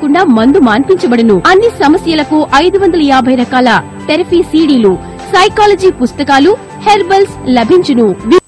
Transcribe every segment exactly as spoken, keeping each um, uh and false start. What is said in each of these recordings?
లేకుండా మందు మాన్పించబడును. అన్ని సమస్యలకు ఐదు వందల యాభై రకాల థెరపీ సీడీలు, సైకాలజీ పుస్తకాలు, హెర్బల్స్ లభించును.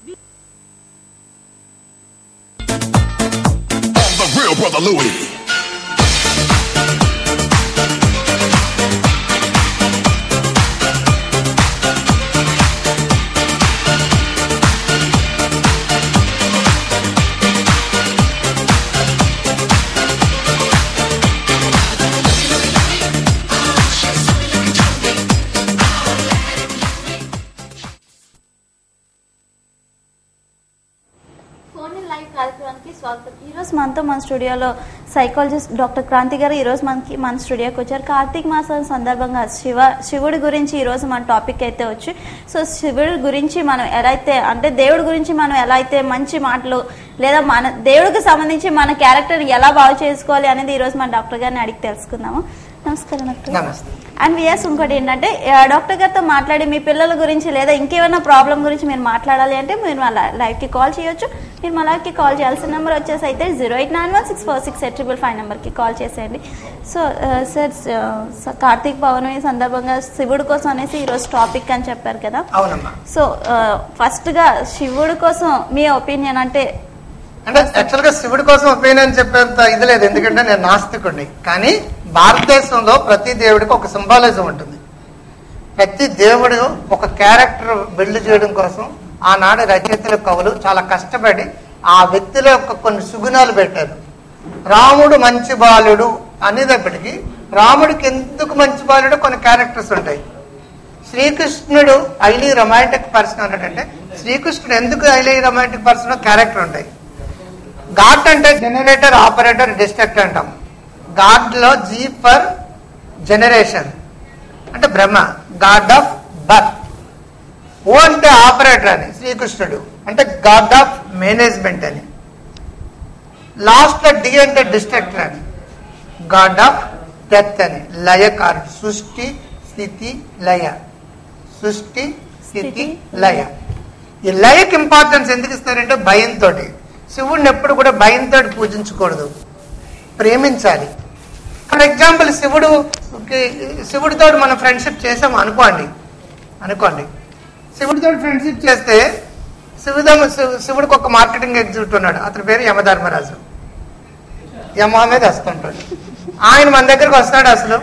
ఈరోజు మనతో మన స్టూడియోలో సైకాలజిస్ట్ డాక్టర్ క్రాంతి గారు ఈరోజు మనకి మన స్టూడియోకి వచ్చారు. కార్తీక మాసం సందర్భంగా శివ శివుడి గురించి ఈరోజు మన టాపిక్ అయితే వచ్చి, సో శివుడి గురించి మనం ఎలా అయితే అంటే దేవుడి గురించి మనం ఎలా అయితే మంచి మాటలు లేదా మన దేవుడికి సంబంధించి మన క్యారెక్టర్ ఎలా బాగు చేసుకోవాలి అనేది ఈరోజు మన డాక్టర్ గారిని అడిగి తెలుసుకుందాము. నమస్కారం డాక్టర్. అండ్ విఎస్ ఇంకోటి ఏంటంటే డాక్టర్ గారితో మాట్లాడి మీ పిల్లల గురించి లేదా ఇంకేమైనా ప్రాబ్లం గురించి మీరు మాట్లాడాలి అంటే మీరు మా లైవ్కి కాల్ చేయొచ్చు. మీరు మా లైవ్కి కాల్ చేయాల్సిన నెంబర్ వచ్చేసి అయితే zero eight nine one six four six eight triple five నెంబర్కి కాల్ చేసేయండి. సో సార్ కార్తీక పౌర్ణమి సందర్భంగా శివుడి కోసం అనేసి ఈరోజు టాపిక్ అని చెప్పారు కదా. సో ఫస్ట్గా శివుడి కోసం మీ ఒపీనియన్ అంటే అంటే యాక్చువల్ గా శివుడి కోసం ఒపీనియన్ చెప్పేంత ఇది లేదు, ఎందుకంటే నేను నాస్తికుడిని. కానీ భారతదేశంలో ప్రతి దేవుడికి ఒక సింబాలిజం ఉంటుంది. ప్రతి దేవుడు ఒక క్యారెక్టర్ బిల్డ్ చేయడం కోసం ఆనాడు రచయితల కవులు చాలా కష్టపడి ఆ వ్యక్తిలో యొక్క కొన్ని సుగుణాలు పెట్టారు. రాముడు మంచి బాలుడు అనేటప్పటికీ రాముడికి ఎందుకు మంచి బాలుడు కొన్ని క్యారెక్టర్స్ ఉంటాయి. శ్రీకృష్ణుడు హైలీ రొమాంటిక్ పర్సన్ అన్నాడంటే శ్రీకృష్ణుడు ఎందుకు హైలీ రొమాంటిక్ పర్సన్ క్యారెక్టర్ ఉంటాయి. గాడ్ అంటే జనరేటర్, ఆపరేటర్, డిస్ట్రక్టర్ అంటాం. గాడ్ లో జీ ఫర్ జనరేషన్ అంటే Brahma, God of birth. O అంటే ఆపరేటర్ అని శ్రీకృష్ణుడు అంటే గాడ్ ఆఫ్ మేనేజ్మెంట్ అని. లాస్ట్ లో డి అంటే డిస్ట్రక్టర్ అని, గాడ్ ఆఫ్ డెత్ అని. లయకారుడు, సృష్టి స్థితి లయ, సృష్టి స్థితి లయ. ఈ లయకి ఇంపార్టెన్స్ ఎందుకు ఇస్తారంటే భయంతో. శివుడిని ఎప్పుడు కూడా భయంతో పూజించకూడదు, ప్రేమించాలి. ఫర్ ఎగ్జాంపుల్ శివుడు శివుడితో మనం ఫ్రెండ్షిప్ చేసాము అనుకోండి అనుకోండి శివుడితో ఫ్రెండ్షిప్ చేస్తే శివుడు శివుడికి ఒక మార్కెటింగ్ ఎగ్జిక్యూటివ్ ఉన్నాడు, అతని పేరు యమధర్మరాజు. యమ మీద వస్తుంటాడు, ఆయన మన దగ్గరకు వస్తాడు అసలు.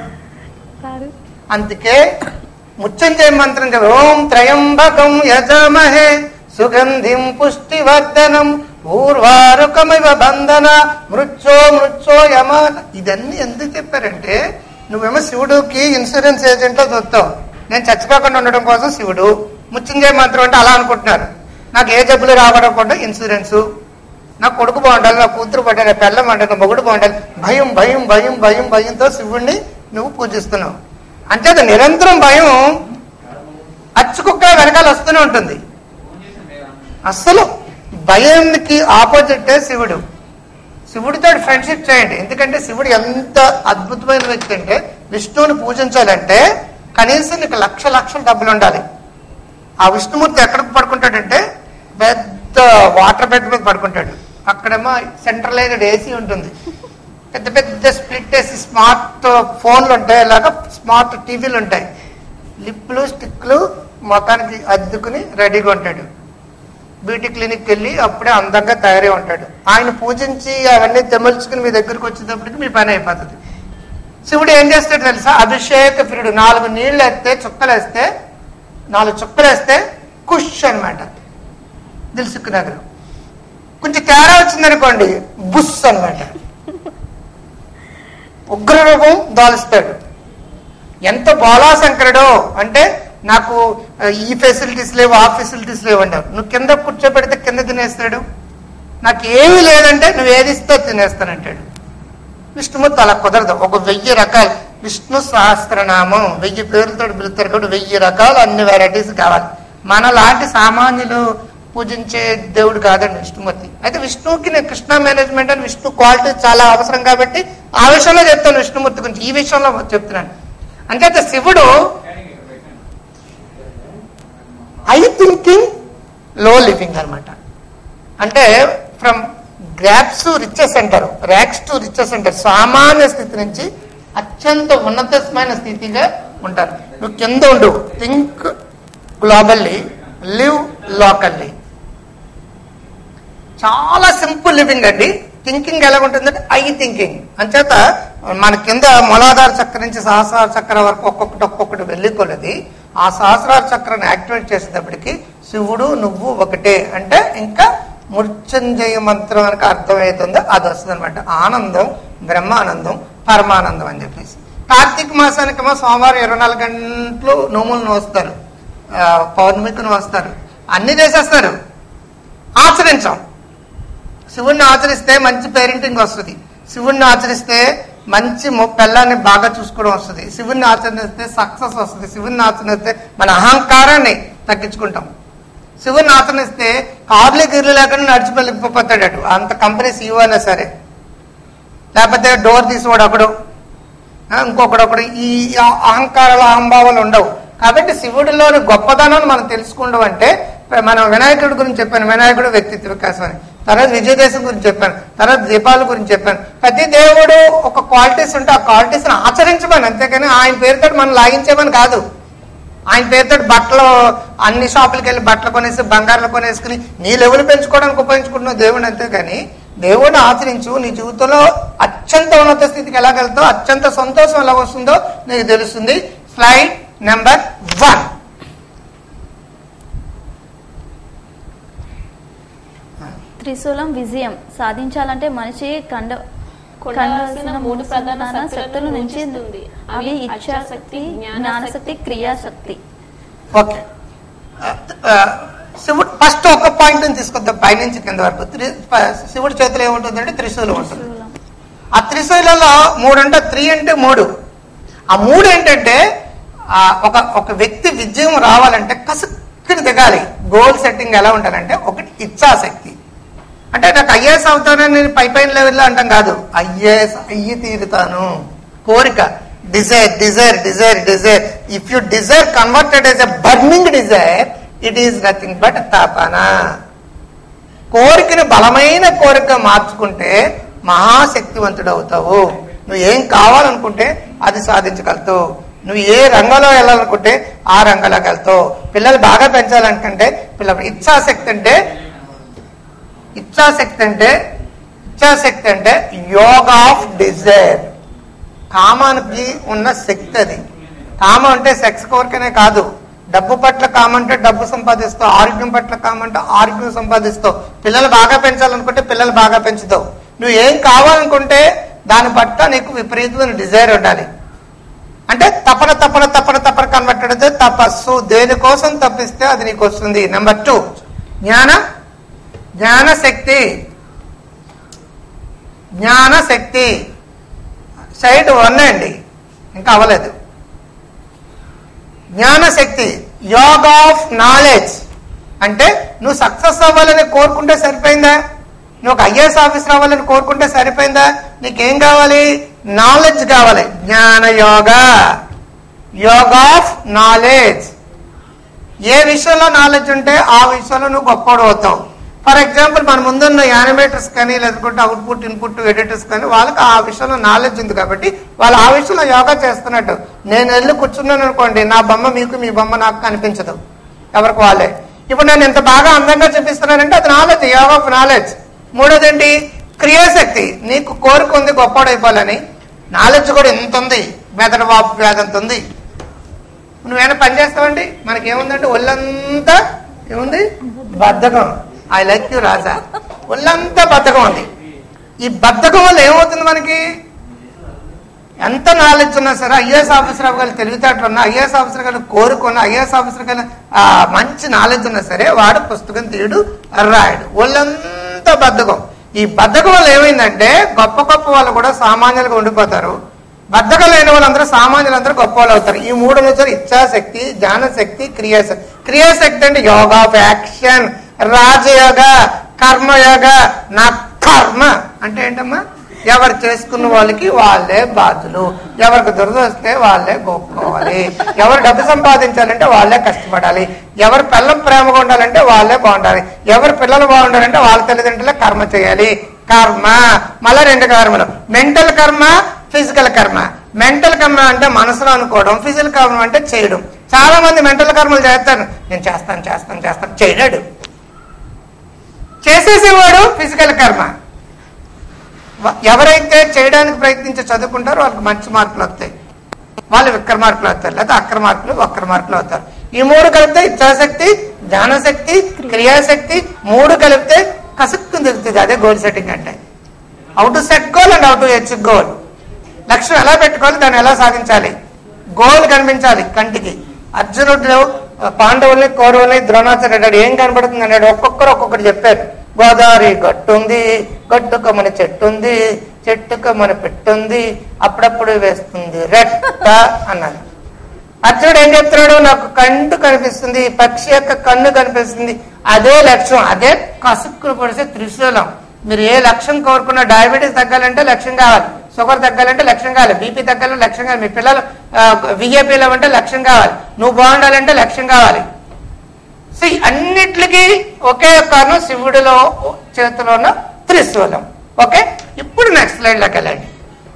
అందుకే ముచ్చంజయ మంత్రం చెప్పి ఓం త్రయంబకం యజమహే సుగంధిం పుష్టివర్ధనం ఊర్వారుకమివ బంధన మృత్యో మృత్యో యమ. ఇదన్నీ ఎందుకు చెప్పారంటే నువ్వేమో శివుడికి ఇన్సూరెన్స్ ఏజెంట్ లో చూస్తావు, నేను చచ్చిపోకుండా ఉండడం కోసం శివుడు. ముత్యుంజయ మంత్రం అంటే అలా అనుకుంటున్నారు, నాకు ఏ జబ్బులు రావడకుండా ఇన్సూరెన్స్, నా కొడుకు బాగుండాలి, నా కూతురు బాగుండాలి, నా పిల్ల బాగుండాలి, నా మొగుడు బాగుండాలి. భయం భయం భయం భయం భయంతో శివుడిని నువ్వు పూజిస్తున్నావు. అంటే అది నిరంతరం భయం అచ్చుకుక్క వెనకాల వస్తూనే ఉంటుంది. అస్సలు భయానికి ఆపోజిటే శివుడు. శివుడితో ఫ్రెండ్షిప్ చేయండి, ఎందుకంటే శివుడు ఎంత అద్భుతమైన వ్యక్తి అంటే విష్ణువుని పూజించాలంటే కనీసం నీకు లక్ష లక్షల డబ్బులు ఉండాలి. ఆ విష్ణుమూర్తి ఎక్కడికి పడుకుంటాడంటే పెద్ద వాటర్ బెడ్ మీద పడుకుంటాడు. అక్కడేమో సెంట్రలైజ్డ్ ఏసీ ఉంటుంది, పెద్ద పెద్ద స్ప్లిట్ ఏసీ, స్మార్ట్ ఫోన్లు ఉంటాయి, అలాగా స్మార్ట్ టీవీలు ఉంటాయి, లిప్లు స్టిక్లు మొత్తానికి అద్దుకుని రెడీగా ఉంటాడు. బ్యూటీ క్లినిక్ వెళ్ళి అప్పుడే అందంగా తయారై ఉంటాడు. ఆయన పూజించి అవన్నీ తెమల్చుకుని మీ దగ్గరికి వచ్చేటప్పటికి మీ పని అయిపోతుంది. శివుడు ఏం చేస్తాడు తెలుసా, అభిషేక ప్రియుడు. నాలుగు నీళ్ళు వేస్తే చుక్కలు వేస్తే నాలుగు చుక్కలు వేస్తే కుష్ అనమాట, దిల్సుఖ్ నగర్. కొంచెం తేడా వచ్చిందనుకోండి బుస్ అనమాట, ఉగ్రరూపం దాలుస్తాడు. ఎంత బాలాశంకరుడో అంటే నాకు ఈ ఫెసిలిటీస్ లేవు ఆ ఫెసిలిటీస్ లేవు అంటారు. నువ్వు కింద కూర్చోబెడితే కింద తినేస్తాడు, నాకు ఏమీ లేదంటే నువ్వు ఏది ఇస్తే తినేస్తానంటాడు. విష్ణుమూర్తి అలా కుదరదు. ఒక వెయ్యి రకాలు విష్ణు సహస్రనామం వెయ్యి పేర్లతో పిలుస్తారు కాబట్టి వెయ్యి రకాలు అన్ని వెరైటీస్ కావాలి. మన లాంటి సామాన్యులు పూజించే దేవుడు కాదండి విష్ణుమూర్తి. అయితే విష్ణువుకి నేను కృష్ణ మేనేజ్మెంట్ అని విష్ణు క్వాలిటీ చాలా అవసరం కాబట్టి ఆ విషయంలో చెప్తాను విష్ణుమూర్తి గురించి, ఈ విషయంలో చెప్తున్నాను. అంటే శివుడు హై థింకింగ్ లో లివింగ్ అనమాట. అంటే ఫ్రమ్ ర్యాప్స్ టు రిచెస్ అంటారు, ర్యాక్స్ టు రిచెస్ అంటారు. సామాన్య స్థితి నుంచి అత్యంత ఉన్నతమైన స్థితిగా ఉంటారు. నువ్వు కింద ఉండు, థింక్ గ్లోబల్లీ, లివ్ లోకల్లీ. చాలా సింపుల్ లివింగ్ అండి. థింకింగ్ ఎలా ఉంటుందంటే ఐ థింకింగ్. అంచేత మన కింద మూలాధార చక్ర నుంచి సహస్రార చక్ర వరకు ఒక్కొక్కటి ఒక్కొక్కటి వెళ్ళికొలది. ఆ సహస్రార చక్రాన్ని యాక్టివేట్ చేసేటప్పటికి శివుడు నువ్వు ఒకటే అంటే ఇంకా మృత్యుంజయ మంత్రం అని అర్థమవుతుందో అది వస్తుంది అనమాట. ఆనందం, బ్రహ్మానందం, పరమానందం అని చెప్పేసి. కార్తీక మాసానికేమో సోమవారం ఇరవై నాలుగు గంటలు నోములు నోస్తారు, పౌర్ణమికి నోస్తారు, అన్ని చేసేస్తారు. ఆచరించాం. శివుణ్ణి ఆచరిస్తే మంచి పేరెంటింగ్ వస్తుంది, శివుణ్ణి ఆచరిస్తే మంచి పిల్లల్ని బాగా చూసుకోవడం వస్తుంది, శివుణ్ణి ఆచరిస్తే సక్సెస్ వస్తుంది, శివుణ్ణి ఆచరిస్తే మన అహంకారాన్ని తగ్గించుకుంటాం. శివుణ్ణి ఆచరిస్తే కార్లు గిర్లు లేకుండా నడిచిపోతాడు అంత కంపెనీ సీఈఓ అయినా సరే, లేకపోతే డోర్ తీసుకోడు ఒకడు, ఇంకొకడు ఒకడు. ఈ అహంకారాలు అహంభావాలు ఉండవు. కాబట్టి శివుడిలోని గొప్పదనాన్ని మనం తెలుసుకుంటాం. అంటే మనం వినాయకుడి గురించి చెప్పాను, వినాయకుడు వ్యక్తిత్వ వికాసం అని. తర్వాత విజయదేశం గురించి చెప్పాను, తర్వాత దీపాల గురించి చెప్పాను. ప్రతి దేవుడు ఒక క్వాలిటీస్ ఉంటే ఆ క్వాలిటీస్ ఆచరించమని, అంతేకాని ఆయన పేరుతో మనం లాగించేమని కాదు. ఆయన పేరుతో బట్టలు అన్ని షాపులకి వెళ్ళి బట్టలు కొనేసి బంగారాలు కొనేసుకుని నీ లెవెల్ పెంచుకోవడానికి ఉపయోగించుకుంటున్నావు దేవుడు, అంతేగాని దేవుడిని ఆచరించు. నీ జీవితంలో అత్యంత ఉన్నత స్థితికి ఎలాగెళ్తావు, అత్యంత సంతోషం ఎలా వస్తుందో నీకు తెలుస్తుంది. Slide number one. త్రిశూలం విజయం సాధించాలంటే మనిషి కండ కొండాల్సిన మూడు ప్రధాన శక్తుల నుంచి అవి ఇచ్ఛాశక్తి, జ్ఞానశక్తి, క్రియాశక్తి. ఓకే, శివుడు ఫస్ట్ ఒక పాయింట్ తీసుకొద్దాం పైనుంచి కింద వరకు. శివుడి చేతిలో ఏముంటుందంటే త్రిశూలం ఉంటుంది. ఆ త్రిశూలలో మూడు అంటే త్రీ అంటే మూడు. ఆ మూడు ఏంటంటే ఒక ఒక వ్యక్తి విజయం రావాలంటే కసుక్కుని దిగాలి. గోల్ సెట్టింగ్ ఎలా ఉండాలంటే ఒకటి ఇచ్ఛాశక్తి, అంటే నాకు ఐఏఎస్ అవుతానని నేను పై పైన లెవెల్లో అంటాం కాదు, ఐఏఎస్ అయ్యి తీరుతాను. కోరిక, desire desire desire desire if you desire converted as a burning desire it is nothing but తాపన. కోరికను బలమైన కోరిక మార్చుకుంటే మహాశక్తివంతుడు అవుతావు. నువ్వు ఏం కావాలనుకుంటే అది సాధించగలుగుతావు. నువ్వు ఏ రంగంలో వెళ్ళాలనుకుంటే ఆ రంగంలోకి వెళ్తావు. పిల్లలు బాగా పెంచాలనుకుంటే పిల్లలు ఇచ్ఛాశక్తి అంటే ఇచ్ఛాశక్తి అంటే ఇచ్ఛాశక్తి అంటే యోగా ఆఫ్ డిజైర్. కామానికి ఉన్న శక్తి అది. కామం అంటే సెక్స్ కోరికనే కాదు. డబ్బు పట్ల కామంటే డబ్బు సంపాదిస్తావు, ఆరోగ్యం పట్ల కామంటే ఆరోగ్యం సంపాదిస్తావు. పిల్లలు బాగా పెంచాలనుకుంటే పిల్లలు బాగా పెంచుతావు. నువ్వు ఏం కావాలనుకుంటే దాని పట్ల నీకు విపరీతమైన డిజైర్ ఉండాలి. అంటే తపన తపన తపన తపన కన్వర్టెడ్ అయితే తపస్సు. దేనికోసం తప్పిస్తే అది నీకు వస్తుంది. నెంబర్ టూ జ్ఞాన జ్ఞానశక్తి. జ్ఞానశక్తి సైడ్ వన్ అండి, ఇంకా అవ్వలేదు. జ్ఞానశక్తి యోగా ఆఫ్ నాలెడ్జ్. అంటే నువ్వు సక్సెస్ అవ్వాలని కోరుకుంటే సరిపోయిందా? నువ్వు ఒక ఐఏఎస్ ఆఫీసర్ అవ్వాలని కోరుకుంటే సరిపోయిందా? నీకేం కావాలి? నాలెడ్జ్ కావాలి. జ్ఞాన యోగా, యోగా ఆఫ్ నాలెడ్జ్. ఏ విషయంలో నాలెడ్జ్ ఉంటే ఆ విషయంలో నువ్వు గొప్పవాడు అవుతావు. ఫర్ ఎగ్జాంపుల్ మన ముందున్న యానిమేటర్స్ కానీ లేకపోతే అవుట్పుట్ ఇన్పుట్ ఎడిటర్స్ కానీ వాళ్ళకి ఆ విషయంలో నాలెడ్జ్ ఉంది కాబట్టి వాళ్ళు ఆ విషయంలో యోగా చేస్తున్నట్టు. నేను వెళ్ళి కూర్చున్నాను అనుకోండి, నా బొమ్మ మీకు, మీ బొమ్మ నాకు కనిపించదు, ఎవరికి వాళ్ళే. ఇప్పుడు నేను ఇంత బాగా అందంగా చూపిస్తున్నానంటే అది నాలెడ్జ్, యోగా ఆఫ్ నాలెడ్జ్. మూడోది ఏంటి? క్రియాశక్తి. నీకు కోరిక ఉంది గొప్పవాడైపోవాలని, నాలెడ్జ్ కూడా ఎంత ఉంది, మెదడు వాపు వ్యాధి అంత ఉంది. నువ్వేమైనా పని చేస్తావండి, మనకేముందంటే ఒళ్ళంతా ఏముంది? బద్ధకం. I like you Raja. ఒళ్ళంతా బద్ధకం ఉంది. ఈ బద్ధకం వల్ల ఏమవుతుంది? మనకి ఎంత నాలెడ్జ్ ఉన్నా సరే, ఐఏఎస్ ఆఫీసర్ అవ్వగల తెలివితేటలు ఉన్నా, ఐఏఎస్ ఆఫీసర్ గారు కోరుకున్నా, ఐఏఎస్ ఆఫీసర్ గారు మంచి నాలెడ్జ్ ఉన్నా సరే వాడు పుస్తకం తీయడు, రాయడు. ఒళ్ళంతా బద్ధకం. ఈ బద్ధకం వల్ల ఏమైందంటే గొప్ప గొప్ప వాళ్ళు కూడా సామాన్యులుగా ఉండిపోతారు. బద్ధకం లేని వాళ్ళందరూ సామాన్యులందరూ గొప్ప వాళ్ళు అవుతారు. ఈ మూడు వచ్చారు ఇచ్ఛాశక్తి, జ్ఞానశక్తి, క్రియాశక్తి. క్రియాశక్తి అంటే యోగా ఆఫ్ యాక్షన్, రాజయోగ, కర్మయోగ. నా కర్మ అంటే ఏంటమ్మా? ఎవరు చేసుకున్న వాళ్ళకి వాళ్ళే బాధ్యులు, ఎవరికి దురద వస్తే వాళ్ళే గొప్పకోవాలి, ఎవరు డబ్బు సంపాదించాలంటే వాళ్ళే కష్టపడాలి, ఎవరు పిల్లలు ప్రేమగా ఉండాలంటే వాళ్ళే బాగుండాలి, ఎవరు పిల్లలు బాగుండాలంటే వాళ్ళ తల్లిదండ్రులే కర్మ చేయాలి. కర్మ, మళ్ళా రెండు కర్మలు. మెంటల్ కర్మ, ఫిజికల్ కర్మ. మెంటల్ కర్మ అంటే మనసులో అనుకోవడం, ఫిజికల్ కర్మ అంటే చేయడం. చాలా మంది మెంటల్ కర్మలు చేస్తారు, నేను చేస్తాను చేస్తాను చేస్తాను చేయలేడు. చేసేసేవాడు ఫిజికల్ కర్మ. ఎవరైతే చేయడానికి ప్రయత్నించి చదువుకుంటారో వాళ్ళకి మంచి మార్కులు వస్తాయి, వాళ్ళు విక్ర మార్కులు అవుతారు, లేకపోతే అక్ర మార్కులు వక్ర మార్కులు అవుతారు. ఈ మూడు కలిపితే ఇచ్ఛాశక్తి, జ్ఞానశక్తి, క్రియాశక్తి మూడు కలిపితే కసుక్కు దిగుతుంది. అదే గోల్ సెట్టింగ్ అంటే. How to set goal and how to achieve goal. లక్ష్యం ఎలా పెట్టుకోవాలి, దాన్ని ఎలా సాధించాలి, గోల్ కనిపించాలి కంటికి. అర్జునుడు పాండవుల్ని, కౌరవుల్ని, ద్రోణాచార్యుడు ఏం కనబడుతుంది అన్నాడు. ఒక్కొక్కరు ఒక్కొక్కటి చెప్పారు. గోదావరి గట్టుంది, గట్టుక మన చెట్టుంది, చెట్టుక మన పెట్టుంది, అప్పుడప్పుడు వేస్తుంది రెట్ట అన్నాడు. అర్జునుడు ఏం చెప్తున్నాడు, నాకు కంటు కనిపిస్తుంది, పక్షి యొక్క కన్ను కనిపిస్తుంది, అదే లక్ష్యం, అదే కసుక్కులు పొడిసే త్రిశూలం. మీరు ఏ లక్ష్యం కోరుకున్నా, డయాబెటీస్ తగ్గాలంటే లక్ష్యం కావాలి, షుగర్ తగ్గాలంటే లక్ష్యం కావాలి, బీపీ తగ్గాలంటే లక్ష్యం కావాలి, మీ పిల్లలు విఏపీలో అంటే లక్ష్యం కావాలి, నువ్వు బాగుండాలంటే లక్ష్యం కావాలి. సో అన్నిటికీ ఒకే కారణం, శివుడిలో చేతిలో ఉన్న త్రిశూలం. ఓకే, ఇప్పుడు నెక్స్ట్ స్లైడ్ లోకి వెళ్ళండి.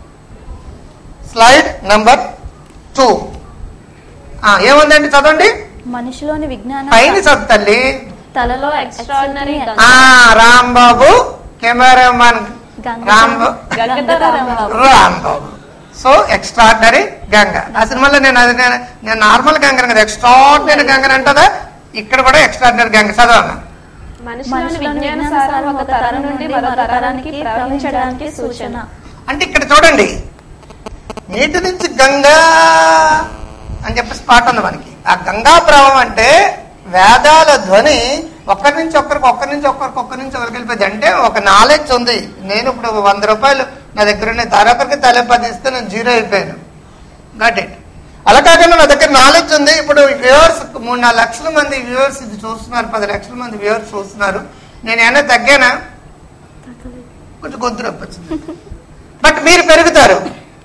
స్లైడ్ నంబర్ టూ ఏముందండి, చదవండి. మనిషిలోని విజ్ఞానం పైన చదువుతండి. తలలో extraordinary Rambabu cameraman Rambabu Rambabu Rambabu so extraordinary Ganga. ఆ సినిమాలో నేను అది నేను నార్మల్ గంగను కదా, ఎక్స్ట్రాడినరీ గంగని అంటదా, ఇక్కడ కూడా ఎక్స్ట్రాడినరీ గంగ చదవన్నా. మనిషిలోని విజ్ఞాన సారం ఒక తరం నుండి మరో తరానికి ప్రవహించడానికి సూచన. అంటే ఇక్కడ చూడండి, నీటి నుంచి గంగా అని చెప్పేసి పాట ఉంది మనకి. ఆ గంగా ప్రవాహం అంటే వేదాల ధ్వని ఒక్కరి నుంచి ఒక్కరికి, ఒక్కరి నుంచి ఒక్కరికి, ఒక్కరి నుంచి ఒకరికి వెళ్ళిపోయింది. అంటే ఒక నాలెడ్జ్ ఉంది. నేను ఇప్పుడు వంద రూపాయలు నా దగ్గర ఉన్నాయి, తరొకరికి తల పది ఇస్తే నేను జీరో అయిపోయాను. Got it. అలా కాకుండా నా దగ్గర నాలెడ్జ్ ఉంది. ఇప్పుడు వ్యూవర్స్ మూడు నాలుగు లక్షల మంది వ్యూవర్స్ ఇది చూస్తున్నారు, పది లక్షల మంది వ్యూవర్స్ చూస్తున్నారు. నేను ఏమైనా తగ్గానా, కొంచెం గొంతు నొప్పి వచ్చింది, బట్ మీరు పెరుగుతారు.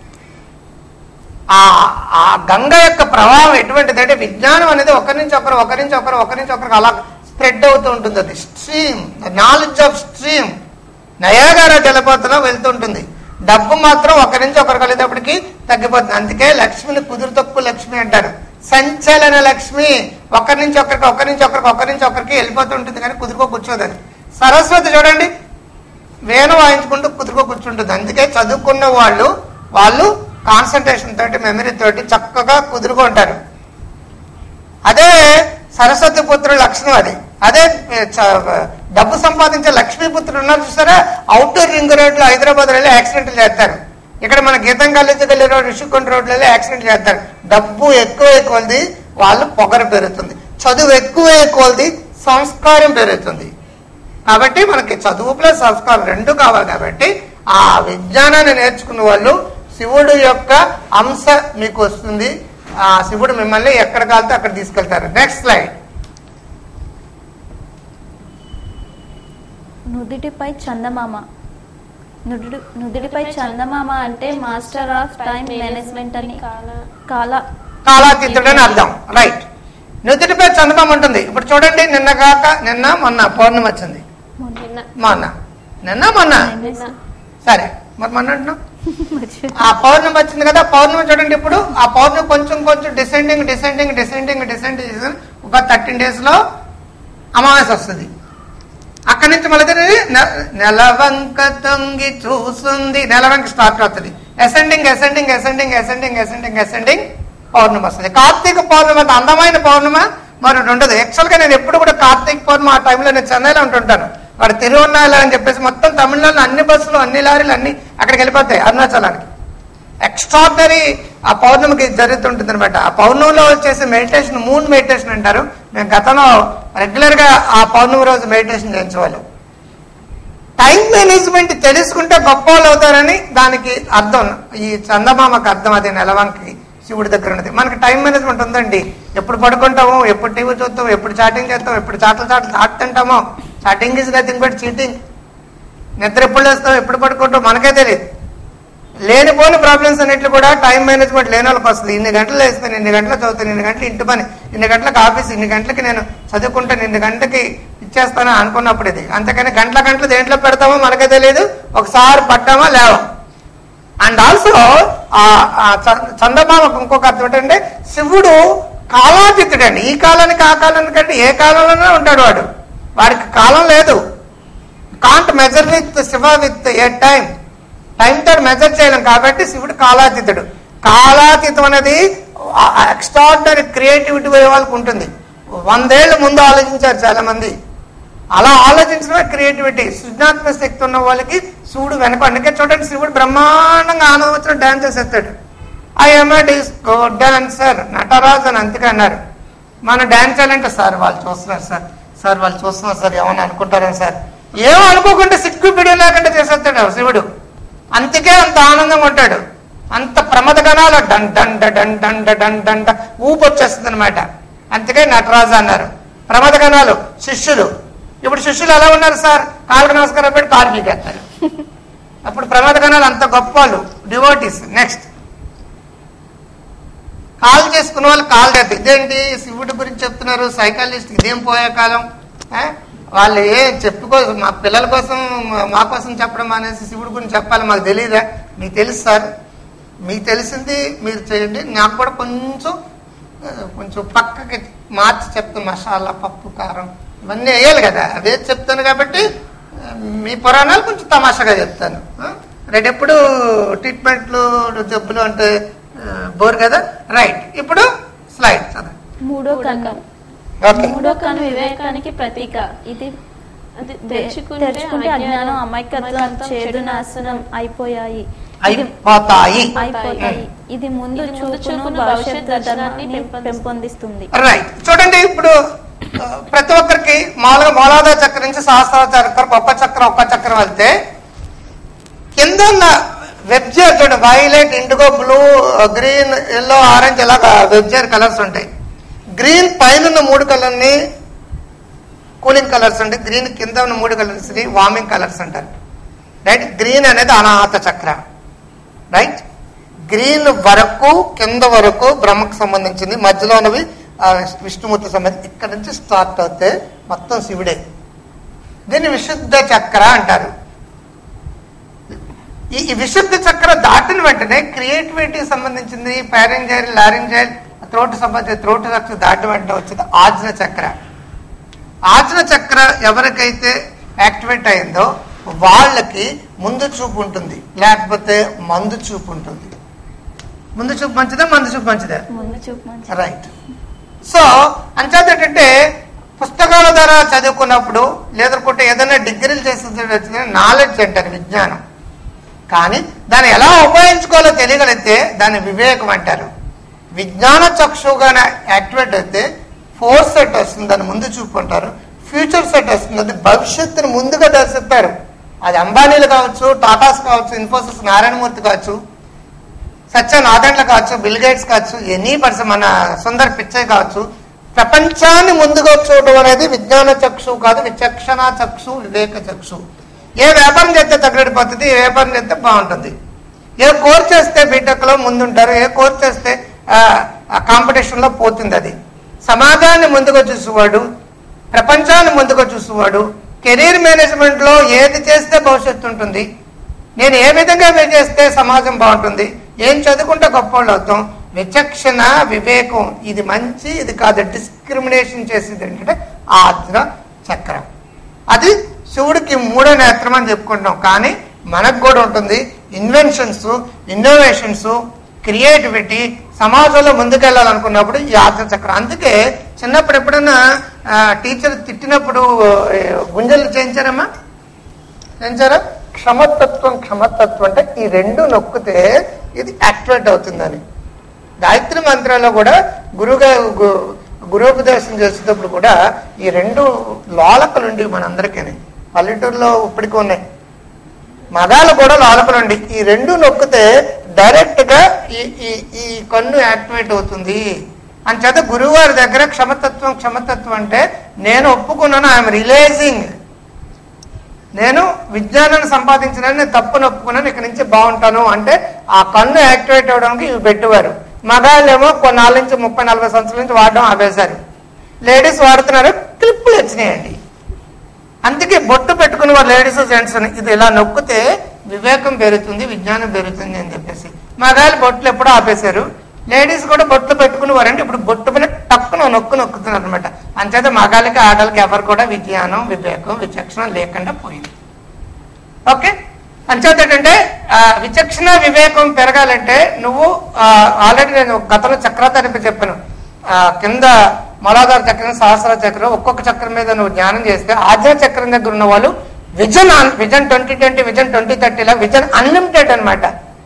ఆ గంగ యొక్క ప్రభావం ఎటువంటిది అంటే, విజ్ఞానం అనేది ఒకరి నుంచి ఒకరు, ఒకరి నుంచి ఒకరు, ఒకరి నుంచి ఒకరికి అలా స్ప్రెడ్ అవుతూ ఉంటుంది. అది stream, knowledge of stream Niagara జలపాతంలో వెళ్తుంటుంది. డబ్బు మాత్రం ఒకరి నుంచి ఒకరు కలిగేటప్పటికి తగ్గిపోతుంది. అందుకే లక్ష్మిని కుదురు తక్కువ లక్ష్మి అంటారు. సంచలన లక్ష్మి, ఒకరి నుంచి ఒకరికి, ఒకరి నుంచి ఒకరికి, ఒకరి నుంచి ఒకరికి వెళ్ళిపోతూ ఉంటుంది, కానీ కుదురుకో కూర్చోదని. సరస్వతి చూడండి, వేణు వాయించుకుంటూ కుదురుకో కూర్చుంటుంది. అందుకే చదువుకున్న వాళ్ళు వాళ్ళు కాన్సన్ట్రేషన్ తోటి, మెమరీ తోటి చక్కగా కుదురుకుంటారు. అదే సరస్వతి పుత్రుల లక్షణం అది. అదే డబ్బు సంపాదించే లక్ష్మీపుత్రులు ఉన్నారు చూసారా, అవుటర్ రింగ్ రోడ్ లో హైదరాబాద్ వెళ్ళి యాక్సిడెంట్లు చేస్తారు. ఇక్కడ మన గీతం కాలేజీకి వెళ్ళే రోడ్, రిషికొండ రోడ్లు వెళ్ళి యాక్సిడెంట్ చేస్తారు. డబ్బు ఎక్కువ ఎక్కువది వాళ్ళు పొగరు పెరుగుతుంది, చదువు ఎక్కువ ఎక్కువది సంస్కారం పెరుగుతుంది. కాబట్టి మనకి చదువు ప్లస్ సంస్కారం రెండు కావాలి. కాబట్టి ఆ విజ్ఞానాన్ని నేర్చుకున్న వాళ్ళు శివుడు యొక్క అంశ మీకు వస్తుంది. ఆ శివుడు మిమ్మల్ని ఎక్కడ కాలితే అక్కడ తీసుకెళ్తారు. Next slide. నుదిటిపై చందమామ. నుడి నుదిటిపై చందమామ అంటే మాస్టర్ ఆఫ్ టైం మేనేజ్మెంట్ అని, కాల కాలాతీతుడని అర్థం. రైట్. నుదిటిపై చందమామ ఉంటుంది. ఇప్పుడు చూడండి, నిన్న కాక నిన్న మొన్న పౌర్ణమి వచ్చింది. మొన్న నిన్న మొన్న సరే మరి మొన్న అంటున్నాం. ఆ పౌర్ణమి వచ్చింది కదా, పౌర్ణమి చూడండి. ఇప్పుడు ఆ పౌర్ణమి కొంచెం కొంచెం డిసెండింగ్ డిసెండింగ్ డిసెండింగ్ డిసెండింగ్ ఒక థర్టీన్ డేస్ లో అమావాస్య వస్తుంది. అక్కడి నుంచి మళ్ళీ నెలవంక తొంగి చూస్తుంది, నెలవంక స్టార్ట్ అవుతుంది. Ascending ascending ascending ascending ascending ascending పౌర్ణమి వస్తుంది. కార్తీక పౌర్ణమి అంత అందమైన పౌర్ణమి మరి ఉండదు. యాక్చువల్ గా నేను ఎప్పుడు కూడా కార్తీక పౌర్ణమి ఆ టైంలో నేను చెన్నైలో ఉంటుంటాను. వాడు తిరువన్నాల అని చెప్పేసి మొత్తం తమిళనాడులో అన్ని బస్సులు, అన్ని లారీలు అన్ని అక్కడికి వెళ్ళిపోతాయి అరుణాచలానికి. ఎక్స్ట్రాడినరీ ఆ పౌర్ణమికి జరుగుతుంటుంది అనమాట. ఆ పౌర్ణమిలో చేసే మెడిటేషన్ మూన్ మెడిటేషన్ అంటారు. మేము గతంలో రెగ్యులర్ గా ఆ పౌర్ణమి రోజు మెడిటేషన్ చేయించేవాళ్ళం. టైం మేనేజ్మెంట్ తెలుసుకుంటే గొప్ప వాళ్ళు అవుతారని దానికి అర్థం. ఈ చందమామకు అర్థం అది నెలవంకి శివుడి దగ్గర ఉన్నది. మనకి టైం మేనేజ్మెంట్ ఉందండి. ఎప్పుడు పడుకుంటామో, ఎప్పుడు టీవీ చూస్తాం, ఎప్పుడు చాటింగ్ చేస్తాం, ఎప్పుడు చాటలు చాటలు చాట్ తింటామో. Chatting is nothing but cheating. నిద్ర ఎప్పుడు లేస్తాం, ఎప్పుడు పడుకుంటాం మనకే తెలియదు. లేనిపోని ప్రాబ్లమ్స్ అన్నిట్లు కూడా టైం మేనేజ్మెంట్ లేని వాళ్ళకి వస్తుంది. ఇన్ని గంటలు వేస్తాను, ఇన్ని గంటలు చదువుతాను, ఇన్ని గంటలు ఇంటి పని, ఇన్ని గంటలకు ఆఫీస్, ఇన్ని గంటలకి నేను చదువుకుంటాను, ఇన్ని గంటలకి ఇచ్చేస్తాను అనుకున్నప్పుడు ఇది. అంతేకాని గంటల గంటలు దేంట్లో పెడతామో మనకే తెలియదు, ఒకసారి పట్టామా లేవా. అండ్ ఆల్సో ఆ చందమామకు ఇంకొక అర్థం ఏంటంటే శివుడు కాలాతీతుడు అండి. ఈ కాలానికి ఆ కాలానికి అంటే ఏ కాలంలోనే ఉంటాడు వాడు, వాడికి కాలం లేదు. Can't measure with Shiva with a time, time తో మెజర్ చేయలేం కాబట్టి శివుడు కాలాతీతుడు. కాలాతీతం అనేది ఎక్స్ట్రాడినరీ క్రియేటివిటీ వాళ్ళకి ఉంటుంది. వందేళ్ల ముందు ఆలోచించారు చాలా మంది. అలా ఆలోచించడమే క్రియేటివిటీ. సృజనాత్మక శక్తి ఉన్న వాళ్ళకి శివుడు వెనక. అందుకే చూడండి శివుడు బ్రహ్మాండంగా ఆనందం వచ్చిన డాన్స్ చేసేస్తాడు. ఐఎమ్ డిస్కో డాన్సర్ నటరాజు అని అంతగా అన్నారు. మనం డాన్స్ చేయాలంటే సార్ వాళ్ళు చూస్తున్నారు సార్, సార్ వాళ్ళు చూస్తున్నారు సార్ ఏమని అనుకుంటారా సార్, ఏమో అనుకోకుండా సిగ్గు పిడి లేకుండా చేసేస్తాడు శివుడు. అందుకే అంత ఆనందంగా ఉంటాడు. అంత ప్రమద గణాలు డండ డండ డండ డండ డండ ఊపు వచ్చేస్తుంది అనమాట. అందుకే నటరాజు అన్నారు. ప్రమద గణాలు శిష్యులు. ఇప్పుడు శిష్యులు ఎలా ఉన్నారు సార్, కాళ్ళకు నమస్కారం పెట్టి కాలు పీకేస్తారు. అప్పుడు ప్రమద గణాలు అంత గొప్ప వాళ్ళు, డివోటీస్. నెక్స్ట్ కాల్ చేసుకున్న వాళ్ళు కాల్ చేస్తారు. ఇదేంటి శివుడి గురించి చెప్తున్నారు సైకాలజిస్ట్, ఇదేం పోయే కాలం. వాళ్ళు ఏ చెప్పుకో మా పిల్లల కోసం మా కోసం చెప్పడం అనేసి శివుడి గురించి చెప్పాలి, మాకు తెలియదా? మీకు తెలుసు సార్, మీకు తెలిసింది మీరు చేయండి, నాకు కూడా కొంచెం కొంచెం పక్కకి మార్చి చెప్తాను. మసాలా పప్పు కారం ఇవన్నీ వేయాలి కదా, అదే చెప్తాను కాబట్టి మీ పురాణాలు కొంచెం తమాషాగా చెప్తాను. రైట్, ఎప్పుడు ట్రీట్మెంట్లు జబ్బులు అంటే బోర్ కదా. రైట్, ఇప్పుడు స్లైడ్ చదవండి. మూడో కన్ను. మూడో కన్ను వివేకానికి ప్రతీక. ఇది తెరుచుకుంటే అజ్ఞానం అమాయకత్వం చేదు నాశనం అయిపోయాయి అయిపోతాయి అయిపోతాయి ఇది ముందు చూపును భవిష్యత్ దర్శనాన్ని పెంపొందిస్తుంది. రైట్, చూడండి ఇప్పుడు ప్రతి ఒక్కరికి మామూలుగా మూలాధార చక్రం నుంచి సహస్రార చక్రం ఒక్క చక్రం ఒక్క చక్రం వెళ్తే కింద ఉన్న వెబ్జర్ చూడండి, violet, indigo, blue, green, yellow, orange ఇలాగా వెబ్జర్ కలర్స్ ఉంటాయి. గ్రీన్ పైన ఉన్న మూడు కలర్ని కూలింగ్ కలర్స్ ఉంటాయి, గ్రీన్ కింద ఉన్న మూడు కలర్స్ ని వార్మింగ్ కలర్స్ అంటారు. రైట్, గ్రీన్ అనేది అనాహత చక్ర. రైట్, గ్రీన్ వరకు కింద వరకు బ్రహ్మకు సంబంధించింది, మధ్యలో ఉన్నవి విష్ణుమూర్తి సంబంధించి. ఇక్కడ నుంచి స్టార్ట్ అవుతే మొత్తం శివుడే. దీన్ని విశుద్ధ చక్ర అంటారు. ఈ విశుద్ధ చక్ర దాటిన వెంటనే క్రియేటివిటీ సంబంధించింది, ప్యారెంజైల్, లారింజైల్, త్రోట్ సంబంధించిన త్రోట్ చక్ర దాటిన వెంటనే వచ్చింది ఆజ్ఞ చక్ర. ఆజ్ఞ చక్ర ఎవరికైతే యాక్టివేట్ అయిందో వాళ్ళకి ముందు చూపు ఉంటుంది, లేకపోతే మందు చూపు ఉంటుంది. ముందు చూపు మంచిదా, మందు చూపు మంచిదా? ముందు చూపు మంచిది. రైట్. సో అంచేత ఏంటంటే పుస్తకాల ద్వారా చదువుకున్నప్పుడు లేదనుకుంటే ఏదైనా డిగ్రీలు చేసిన నాలెడ్జ్ అంటారు, విజ్ఞానం. కానీ దాన్ని ఎలా ఉపయోగించుకోవాలో తెలియగలిగితే దాన్ని వివేకం అంటారు. విజ్ఞాన చక్షుగానే యాక్టివేట్ అయితే ఫోర్ సెట్ వస్తుంది, దాన్ని ముందు చూపుకుంటారు. ఫ్యూచర్ సెట్ వస్తుంది, అది భవిష్యత్తును ముందుగా దర్శిస్తారు. అది అంబానీలు కావచ్చు, టాటాస్ కావచ్చు, ఇన్ఫోసిస్ నారాయణమూర్తి కావచ్చు, సత్య నాదెండ్ల కావచ్చు, బిల్ గేట్స్ కావచ్చు, ఎనీ పర్సన్ మన సుందర్ పిచ్చయ్ కావచ్చు. ప్రపంచాన్ని ముందుగా చూడడం అనేది విజ్ఞాన చక్షు కాదు, విచక్షణ చక్షు, వివేక చక్షు. ఏ వ్యాపారం చేస్తే తగ్గడిపోతుంది, ఏ వ్యాపారం చేస్తే బాగుంటుంది. ఏ కోర్స్ చేస్తే బీటెక్ లో ముందుంటారు, ఏ కోర్స్ చేస్తే కాంపిటీషన్ లో పోతుంది. అది సమాజాన్ని ముందుగా చూసేవాడు, ప్రపంచాన్ని ముందుగా చూసేవాడు. కెరీర్ మేనేజ్మెంట్ లో ఏది చేస్తే భవిష్యత్తు ఉంటుంది, నేను ఏ విధంగా చేస్తే సమాజం బాగుంటుంది, ఏం చదువుకుంటే గొప్పవాళ్ళు అవుతాం. విచక్షణ, వివేకం, ఇది మంచి ఇది కాదు డిస్క్రిమినేషన్ చేసేది ఏంటంటే ఆజ్ఞ చక్రం. అది శివుడికి మూడో నేత్రం అని చెప్పుకుంటున్నాం, కానీ మనకు కూడా ఉంటుంది. ఇన్వెన్షన్స్, ఇన్నోవేషన్స్, క్రియేటివిటీ, సమాజంలో ముందుకెళ్ళాలనుకున్నప్పుడు ఈ ఆజ్ఞ చక్రం. అందుకే చిన్నప్పుడు ఎప్పుడైనా టీచర్ తిట్టినప్పుడు గుంజలు చేయించారమ్మా, చేయించారా? క్షమతత్వం, క్షమతత్వం అంటే ఈ రెండు నొక్కితే ఇది యాక్టివేట్ అవుతుందని. గాయత్రి మంత్రాల్లో కూడా గురుగా గురుపదేశం చేసేటప్పుడు కూడా ఈ రెండు లోలకలు ఉండి మనందరికీ పల్లెటూరులో ఇప్పటికీ ఉన్నాయి. మగాలు కూడా లోలకలు ఉండి ఈ రెండు నొక్కితే డైరెక్ట్ గా ఈ ఈ కన్ను యాక్టివేట్ అవుతుంది. అంచేత గురువు వారి దగ్గర క్షమతత్వం, క్షమతత్వం అంటే నేను ఒప్పుకున్నాను, ఐఎమ్ రియలైజింగ్, నేను విజ్ఞానాన్ని సంపాదించినాను, నేను తప్పును ఒప్పుకున్నాను, ఇక్కడి నుంచి బాగుంటాను అంటే ఆ కన్ను యాక్టివేట్ అవడానికి ఇవి పెట్టేవారు. మగాళ్ళేమో కొన్నాళ్ళ నుంచి ముప్పై నలభై సంవత్సరాల నుంచి వాడడం ఆపేశారు. లేడీస్ వాడుతున్నారు, క్లిప్పులు వచ్చినాయండి. అందుకే బొట్టు పెట్టుకుని వారు లేడీస్ జెంట్స్ ఇది ఇలా నొక్కితే వివేకం పెరుగుతుంది, విజ్ఞానం పెరుగుతుంది అని చెప్పేసి మగాళ్ళు బొట్లు ఎప్పుడో ఆపేశారు. లేడీస్ కూడా బొట్లు పెట్టుకుని వారంటే ఇప్పుడు బొట్టు పైన టక్కున నొక్కు నొక్కుతున్నారు అనమాట. అంచేత మగాళ్ళకి ఆడలకి ఎవరు కూడా విజ్ఞానం, వివేకం, విచక్షణ లేకుండా పోయింది. ఓకే, అంచేత ఏంటంటే విచక్షణ వివేకం పెరగాలంటే నువ్వు ఆల్రెడీ నేను గతంలో చక్రాధారి చెప్పాను. కింద మూలాధార చక్రం, సహస్ర చక్రం, ఒక్కొక్క చక్రం మీద నువ్వు ధ్యానం చేస్తే ఆధ్యాత్మిక చక్రం దగ్గర ఉన్న వాళ్ళు vision vision twenty twenty vision twenty థర్టీలా విజన్ అన్లిమిటెడ్ అనమాట.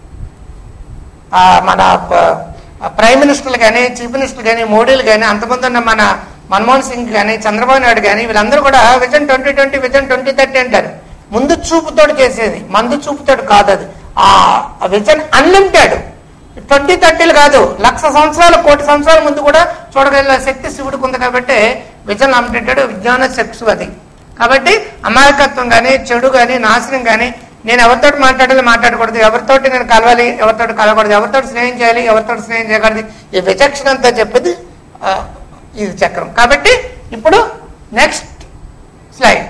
మన ప్రైమ్ మినిస్టర్లు కానీ, చీఫ్ మినిస్టర్లు కానీ, మోడీలు కానీ, అంతమంది ఉన్న మన మన్మోహన్ సింగ్ కానీ, చంద్రబాబు నాయుడు కానీ, వీళ్ళందరూ కూడా vision twenty twenty vision twenty thirty అంటారు. ముందు చూపుతోటి చేసేది, మందు చూపుతోటి కాదు. అది ఆ విజన్ అన్లిమిటెడ్. ట్వంటీ థర్టీలు కాదు, లక్ష సంవత్సరాలు కోటి సంవత్సరాల ముందు కూడా చూడగల శక్తి శివుడికి ఉంది. కాబట్టి విజన్ అన్లిమిటెడ్ విజ్ఞాన శక్తి అది. కాబట్టి అమాయకత్వం కానీ, చెడు కానీ, నాశనం కానీ, నేను ఎవరితోటి మాట్లాడాలి మాట్లాడకూడదు, ఎవరితోటి నేను కలవాలి, ఎవరితోటి కలవకూడదు, ఎవరితోటి స్నేహం చేయాలి, ఎవరితోటి స్నేహం చేయకూడదు, ఈ విచక్షణ అంతా చెప్పేది ఇది చక్రం. కాబట్టి ఇప్పుడు నెక్స్ట్ స్లైడ్.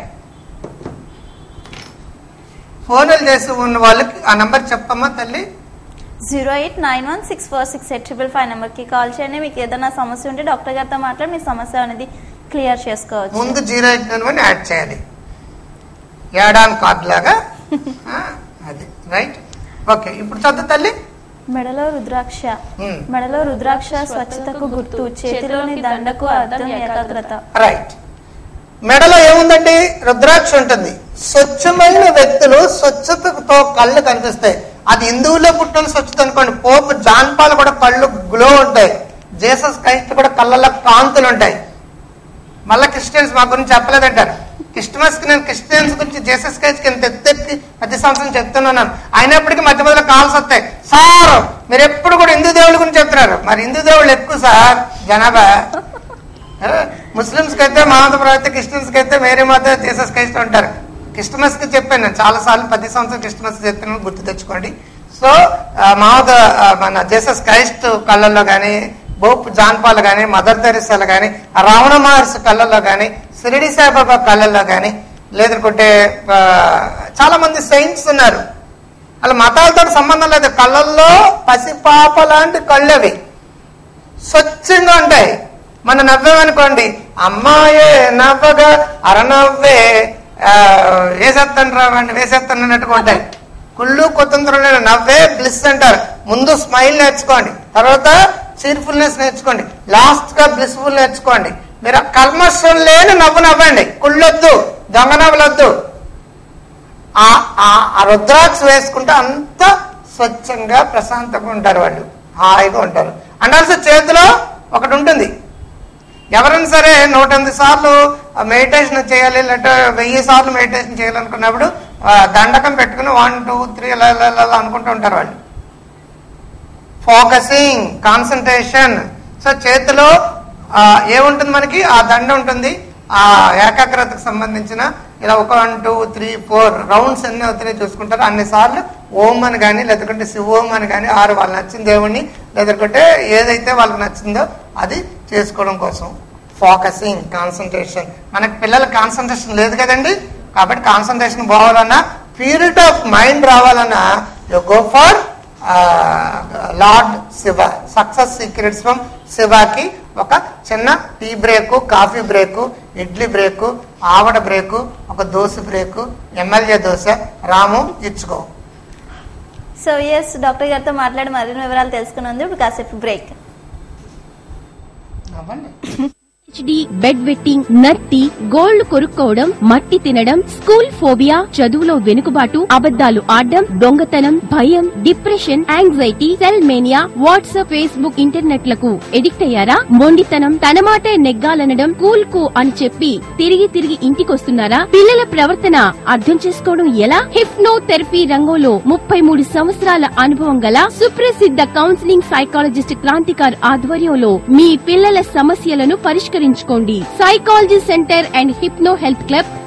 ఫోన్లు చేసి ఉన్న వాళ్ళకి ఆ నంబర్ చెప్పమ్మా తల్లి. Zero eight nine one six four six eight triple five number కి కాల్ చేయండి. మీకు ఏదైనా సమస్య ఉంటే డాక్టర్ గారితో మాట్లాడి మీ సమస్య అనేది క్లియర్ చేసుకోవచ్చు. ముందు zero eight nine one add చేయాలి, యాడాన్ కార్డ్ లాగా. అది రైట్. ఓకే, ఇప్పుడు చదువు తల్లి. మెడలో రుద్రాక్ష. మెడలో రుద్రాక్ష స్వచ్ఛతకు గుర్తు, చేతిలోని దండకు అర్థం ఏకాగ్రత. రైట్. మెడలో ఏముందండి? రుద్రాక్ష ఉంటుంది. స్వచ్ఛమైన వ్యక్తులు స్వచ్ఛతతో కళ్ళు కనిపిస్తాయి. అది హిందువుల్లో పుట్టిన స్వచ్ఛత అనుకోండి. పోపు జాన్ పాల్ కూడా కళ్ళు గ్లో ఉంటాయి. జీసస్ క్రైస్ట్ కూడా కళ్ళల్లో కాంతులు ఉంటాయి. మళ్ళా క్రిస్టియన్స్ మా గురించి చెప్పలేదంటారు. క్రిస్టమస్ కి నేను క్రిస్టియన్స్ గురించి జీసస్ క్రైస్ట్ కి ఎత్తెత్తి ప్రతి సంవత్సరం చెప్తున్నాను. అయినప్పటికీ మధ్య మధ్యలో కాల్స్ వస్తాయి. సార్ మీరు ఎప్పుడు కూడా హిందూ దేవుళ్ళ గురించి చెప్తున్నారు. మరి హిందూ దేవుళ్ళు ఎక్కువ సార్ జనాభా. ముస్లింస్ కి అయితే మహమ్మద్ ప్రవక్త, క్రిస్టియన్స్ కి అయితే మేరీ మాత, జీసస్ క్రైస్ట్ ఉంటారు. క్రిస్టమస్ కి చెప్పాను నేను చాలా సార్లు, ప్రతి సంవత్సరం క్రిస్టమస్ చెప్తున్నాను, గుర్తు తెచ్చుకోండి. సో మహమ్మద్ మన జీసస్ క్రైస్ట్ కళ్ళల్లో కానీ, బోప్ జాన్ పాల్ కానీ, మదర్ తెరెసాలు కానీ, రావణ మహర్షి కళ్ళల్లో కానీ, షిరిడి సాయిబాబా కళ్ళల్లో కానీ, లేదంటే చాలా మంది సెయింట్స్ ఉన్నారు. వాళ్ళ మతాలతో సంబంధం లేదు. కళ్ళల్లో పసిపాప లాంటి కళ్ళు అవి స్వచ్ఛంగా ఉంటాయి. మన నవ్వేమనుకోండి, అమ్మాయే నవ్వగా అరనవ్వే వేసేస్తాను రావండి వేసేస్తాను అన్నట్టుగా ఉంటాయి. కుళ్ళు కుతంత్రం నవ్వే బ్లిస్ అంటారు. ముందు స్మైల్ నేర్చుకోండి, తర్వాత చీర్ఫుల్నెస్ నేర్చుకోండి, లాస్ట్ గా బ్లిస్ఫుల్ నేర్చుకోండి. మీరు కల్మషం లేని నవ్వు నవ్వండి. కుళ్ళొద్దు, దొంగ నవ్వులొద్దు. ఆ రుద్రాక్ష వేసుకుంటే అంత స్వచ్ఛంగా ప్రశాంతంగా ఉంటారు, వాళ్ళు హాయిగా ఉంటారు. అండ్ ఆల్సో చేతిలో ఒకటి ఉంటుంది. ఎవరైనా సరే నూట ఎనిమిది సార్లు మెడిటేషన్ చేయాలి, లేకపోతే వెయ్యి సార్లు మెడిటేషన్ చేయాలనుకున్నప్పుడు దండకం పెట్టుకుని వన్ టూ త్రీ అలా అనుకుంటూ ఉంటారు వాళ్ళు. Focusing, concentration. సో చేతిలో ఏముంటుంది మనకి? ఆ దండ ఉంటుంది. ఆ ఏకాగ్రతకు సంబంధించిన ఇలా ఒక one two three four rounds ఎన్ని అవుతున్నాయి చూసుకుంటారు. అన్ని సార్లు ఓం అని కానీ, లేదంటే శివోం అని కానీ, ఆరు వాళ్ళు నచ్చిన దేవుణ్ణి, లేదంటే ఏదైతే వాళ్ళకి నచ్చిందో అది చేసుకోవడం కోసం ఫోకసింగ్, కాన్సన్ట్రేషన్. మనకి పిల్లలకి కాన్సన్ట్రేషన్ లేదు కదండి. కాబట్టి కాన్సన్ట్రేషన్ పోవాలన్నా, ప్యూరిటీ ఆఫ్ మైండ్ రావాలన్నా you go for lord Shiva. Success secrets from శివకి ఒక చిన్న tea break, coffee break, idli break, ఆవడ బ్రేకు, ఒక దోశ బ్రేకు, ఎమ్మెల్యే దోశ, రాము ఇచ్చుకో. సో ఎస్, డాక్టర్ గారితో మాట్లాడి మరిన్ని వివరాలు తెలుసుకున్నందుకు ఇప్పుడు కాసేపు బ్రేక్. హెచ్డి, బెడ్ వెట్టింగ్, నత్తి, గోల్డ్ కొరుక్కోవడం, మట్టి తినడం, స్కూల్ ఫోబియా, చదువులో వెనుకబాటు, అబద్దాలు ఆడడం, దొంగతనం, భయం, depression, anxiety, cell mania, WhatsApp, Facebook, internet లకు ఎడిక్ట్ అయ్యారా? మొండితనం, తన మాటే నెగ్గాలనడం, కూల్ కు అని చెప్పి తిరిగి తిరిగి ఇంటికొస్తున్నారా? పిల్లల ప్రవర్తన అర్థం చేసుకోవడం ఎలా? హిప్నో థెరపీ రంగంలో ముప్పై మూడు సంవత్సరాల అనుభవం గల సుప్రసిద్ధ కౌన్సిలింగ్ సైకాలజిస్ట్ క్రాంతికార్ ఆధ్వర్యంలో మీ పిల్లల సమస్యలను పరిష్కరించుకోండి. Psychology centre and hypno health club,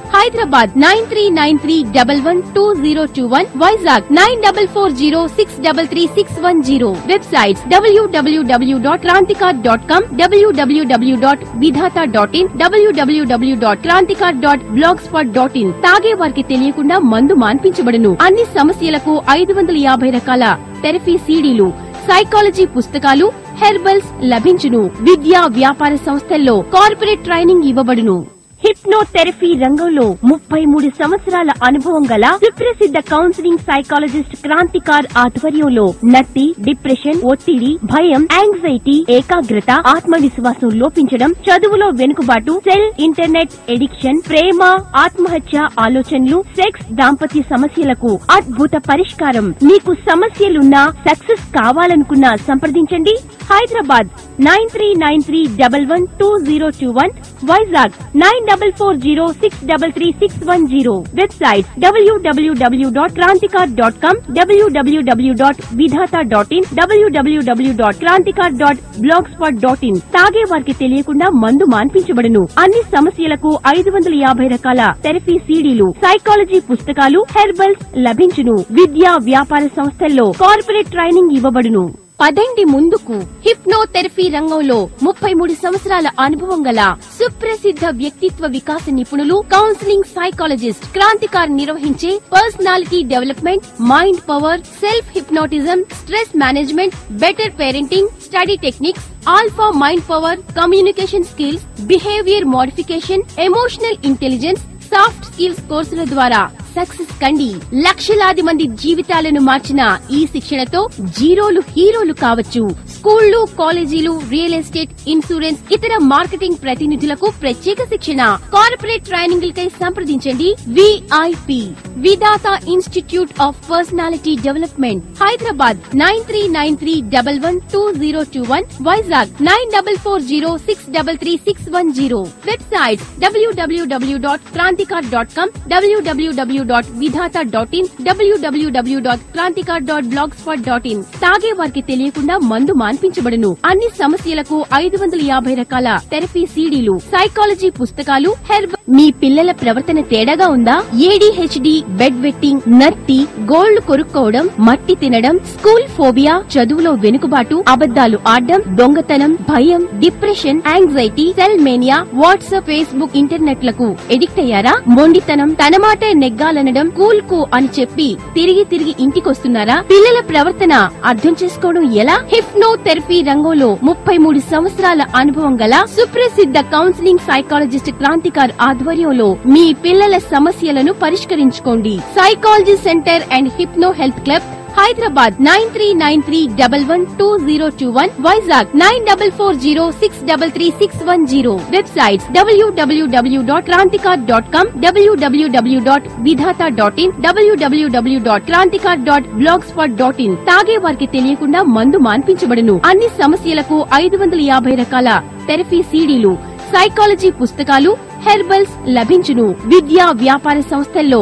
Hyderabad nine three nine three double one two zero two one, Vizag nine double four zero six double three six one zero. Websites WWW dot Krantikar dot com, WWW dot Vidhata dot in, WWW dot Krantikar dot blogspot dot in. తాగే వారికి తెలియకుండా మందు మాన్పించబడును. అన్ని సమస్యలకు ఐదు వందల యాభై రకాల థెరపీ సీడీలు, సైకాలజీ పుస్తకాలు, హెర్బల్స్ లభించును. విద్యా వ్యాపార సంస్థల్లో కార్పొరేట్ ట్రైనింగ్ ఇవ్వబడును. హిప్నోథెరపీ రంగంలో ముప్పై మూడు సంవత్సరాల అనుభవం గల సుప్రసిద్ధ కౌన్సిలింగ్ సైకాలజిస్ట్ క్రాంతికార్ ఆధ్వర్యంలో నత్తి, డిప్రెషన్, ఒత్తిడి, భయం, యాంగ్జైటీ, ఏకాగ్రత, ఆత్మవిశ్వాసం లోపించడం, చదువులో వెనుకబాటు, సెల్, ఇంటర్నెట్ ఎడిక్షన్, ప్రేమ, ఆత్మహత్య ఆలోచనలు, సెక్స్, దాంపత్య సమస్యలకు అద్భుత పరిష్కారం. మీకు సమస్యలున్నా, సక్సెస్ కావాలనుకున్నా సంప్రదించండి. Hyderabad nine three nine three double one two zero two one, Vizag nine double four zero six double three six one zero. Website WWW dot Krantikar dot com, WWW dot Vidhata dot in, WWW dot Krantikar dot blogspot dot in. తాగే వారికి తెలియకుండా మందు మాన్పించబడును. అన్ని సమస్యలకు ఐదు వందల యాభై రకాల థెరపీ సీడీలు, సైకాలజీ పుస్తకాలు, హెర్బల్స్ లభించును. విద్యా వ్యాపార సంస్థల్లో కార్పొరేట్ ట్రైనింగ్ ఇవ్వబడును. పదండి ముందుకు. హిప్నోథెరపీ రంగంలో ముప్పై మూడు సంవత్సరాల అనుభవం గల సుప్రసిద్ధ వ్యక్తిత్వ వికాస నిపుణులు, కౌన్సిలింగ్ సైకాలజిస్ట్ క్రాంతికార్ నిర్వహించే personality development, mind power, self hypnotism, stress management, better parenting, study techniques, alpha mind power, communication skills, behaviour modification, emotional intelligence, soft skills కోర్సుల ద్వారా సక్సెస్ కండి. లక్షలాది మంది జీవితాలను మార్చిన ఈ శిక్షణతో జీరోలు హీరోలు కావచ్చు. స్కూళ్లు, కాలేజీలు, రియల్ ఎస్టేట్, ఇన్సూరెన్స్, ఇతర మార్కెటింగ్ ప్రతినిధులకు ప్రత్యేక శిక్షణ. కార్పొరేట్ ట్రైనింగ్లకై సంప్రదించండి. VIP Vidhata institute of personality development, Hyderabad nine three nine three double one two zero two one, Vizag nine double four zero six double three six one zero. Website WWW dot Krantikar dot com, WWW dot Vidhata dot in, WWW dot Krantikar dot blogspot dot in. తాగే వారికి తెలియకుండా మందు మాన్పించబడును. అన్ని సమస్యలకు ఐదు వందల యాభై రకాల థెరపీ సీడీలు, సైకాలజీ పుస్తకాలు, హెర్బ్. మీ పిల్లల ప్రవర్తన తేడాగా ఉందా? ఏడీహెచ్డీ, బెడ్ వెట్టింగ్, నత్తి, గోళ్లు కొరుక్కోవడం, మట్టి తినడం, స్కూల్ ఫోబియా, చదువులో వెనుకబాటు, అబద్దాలు ఆడడం, దొంగతనం, భయం, depression, anxiety, cell mania, WhatsApp, Facebook, internet లకు ఎడిక్ట్ అయ్యారా? మొండితనం, తన మాటే నెగ్గాలనడం, కూల్ కు అని చెప్పి తిరిగి తిరిగి ఇంటికొస్తున్నారా? పిల్లల ప్రవర్తన అర్థం చేసుకోవడం ఎలా? హిప్నోథెరపీ రంగంలో ముప్పై మూడు సంవత్సరాల అనుభవం గల సుప్రసిద్ధ కౌన్సిలింగ్ సైకాలజిస్ట్ క్రాంతికార్ ఆధ్వర్యంలో మీ పిల్లల సమస్యలను పరిష్కరించుకోండి. Psychology centre and hypno health club, Hyderabad nine three nine three double one two zero two one, Vizag nine double four zero six double three six one zero. Websites WWW dot Krantikar dot com, WWW dot Vidhata dot in, WWW dot Krantikar dot blogspot dot in. తాగే వారికి తెలియకుండా మందు మాన్పించబడును. అన్ని సమస్యలకు ఐదు వందల యాభై రకాల థెరపీ సీడీలు, సైకాలజీ పుస్తకాలు, హెర్బల్స్ లభించును. విద్యా వ్యాపార సంస్థల్లో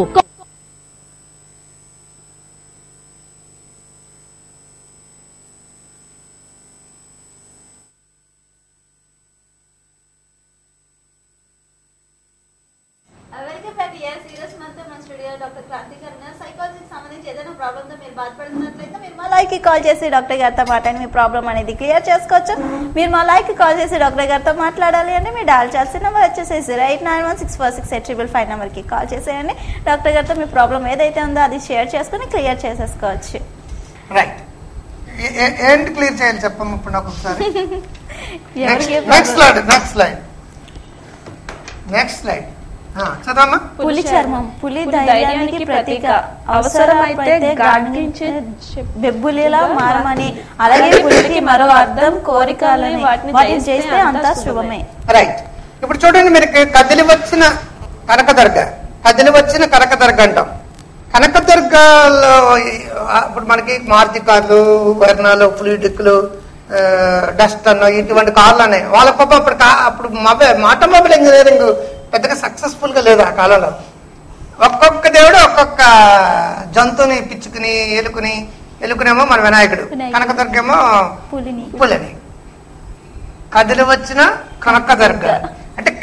లైక్ కాల్ చేసి డాక్టర్ గారితో మాట్లాడి మీ ప్రాబ్లం అనేది క్లియర్ చేసుకోవచ్చు. మీరు మా లైక్ కాల్ చేసి డాక్టర్ గారితో మాట్లాడాలి అంటే మీరు డయల్ చేయాల్సిన నెంబర్ వచ్చేసేసి eight nine one six four six eight triple five నెంబర్కి కాల్ చేసేయండి. డాక్టర్ గారితో మీ ప్రాబ్లం ఏదైతే ఉందో అది షేర్ చేసుకుని క్లియర్ చేసేసుకోవచ్చు. రైట్, ఏంటి క్లియర్ చేయాలి చెప్పమ్మా ఇప్పుడు నాకు ఒకసారి. Next slide next slide next slide చదవమ్మా. పులి చర్మం పులి ధైర్యానికి ప్రతీక, అవసరమైతే గాంధించే బెబ్బులిలా మారమని, అలాగే పులికి మరో అర్థం కోరికలని, వాటిని చేస్తే అంతా శుభమే. రైట్, ఇప్పుడు చూడండి, మీరు కదిలి వచ్చిన కనకదుర్గ, కదిలి వచ్చిన కనకదుర్గ అంటాం. కనకదుర్గలో ఇప్పుడు మనకి మారుతి కార్లు, వర్ణాలు, ఫ్లూయిడిక్లు, డస్ట్ అన్న ఇటువంటి కార్లు అనే వాళ్ళ పాప అప్పుడు అప్పుడు మొబైల్ ఆటోమొబైల్ ఇంజనీరింగ్ పెద్దగా సక్సెస్ఫుల్ గా లేదు ఆ కాలంలో. ఒక్కొక్క దేవుడు ఒక్కొక్క జంతువుని, పిచ్చుకుని, ఎలుకుని, ఎలుకునేమో మన వినాయకుడు, కనకదుర్గేమో పులిని. కదిలి వచ్చిన కనకదుర్గ అంటే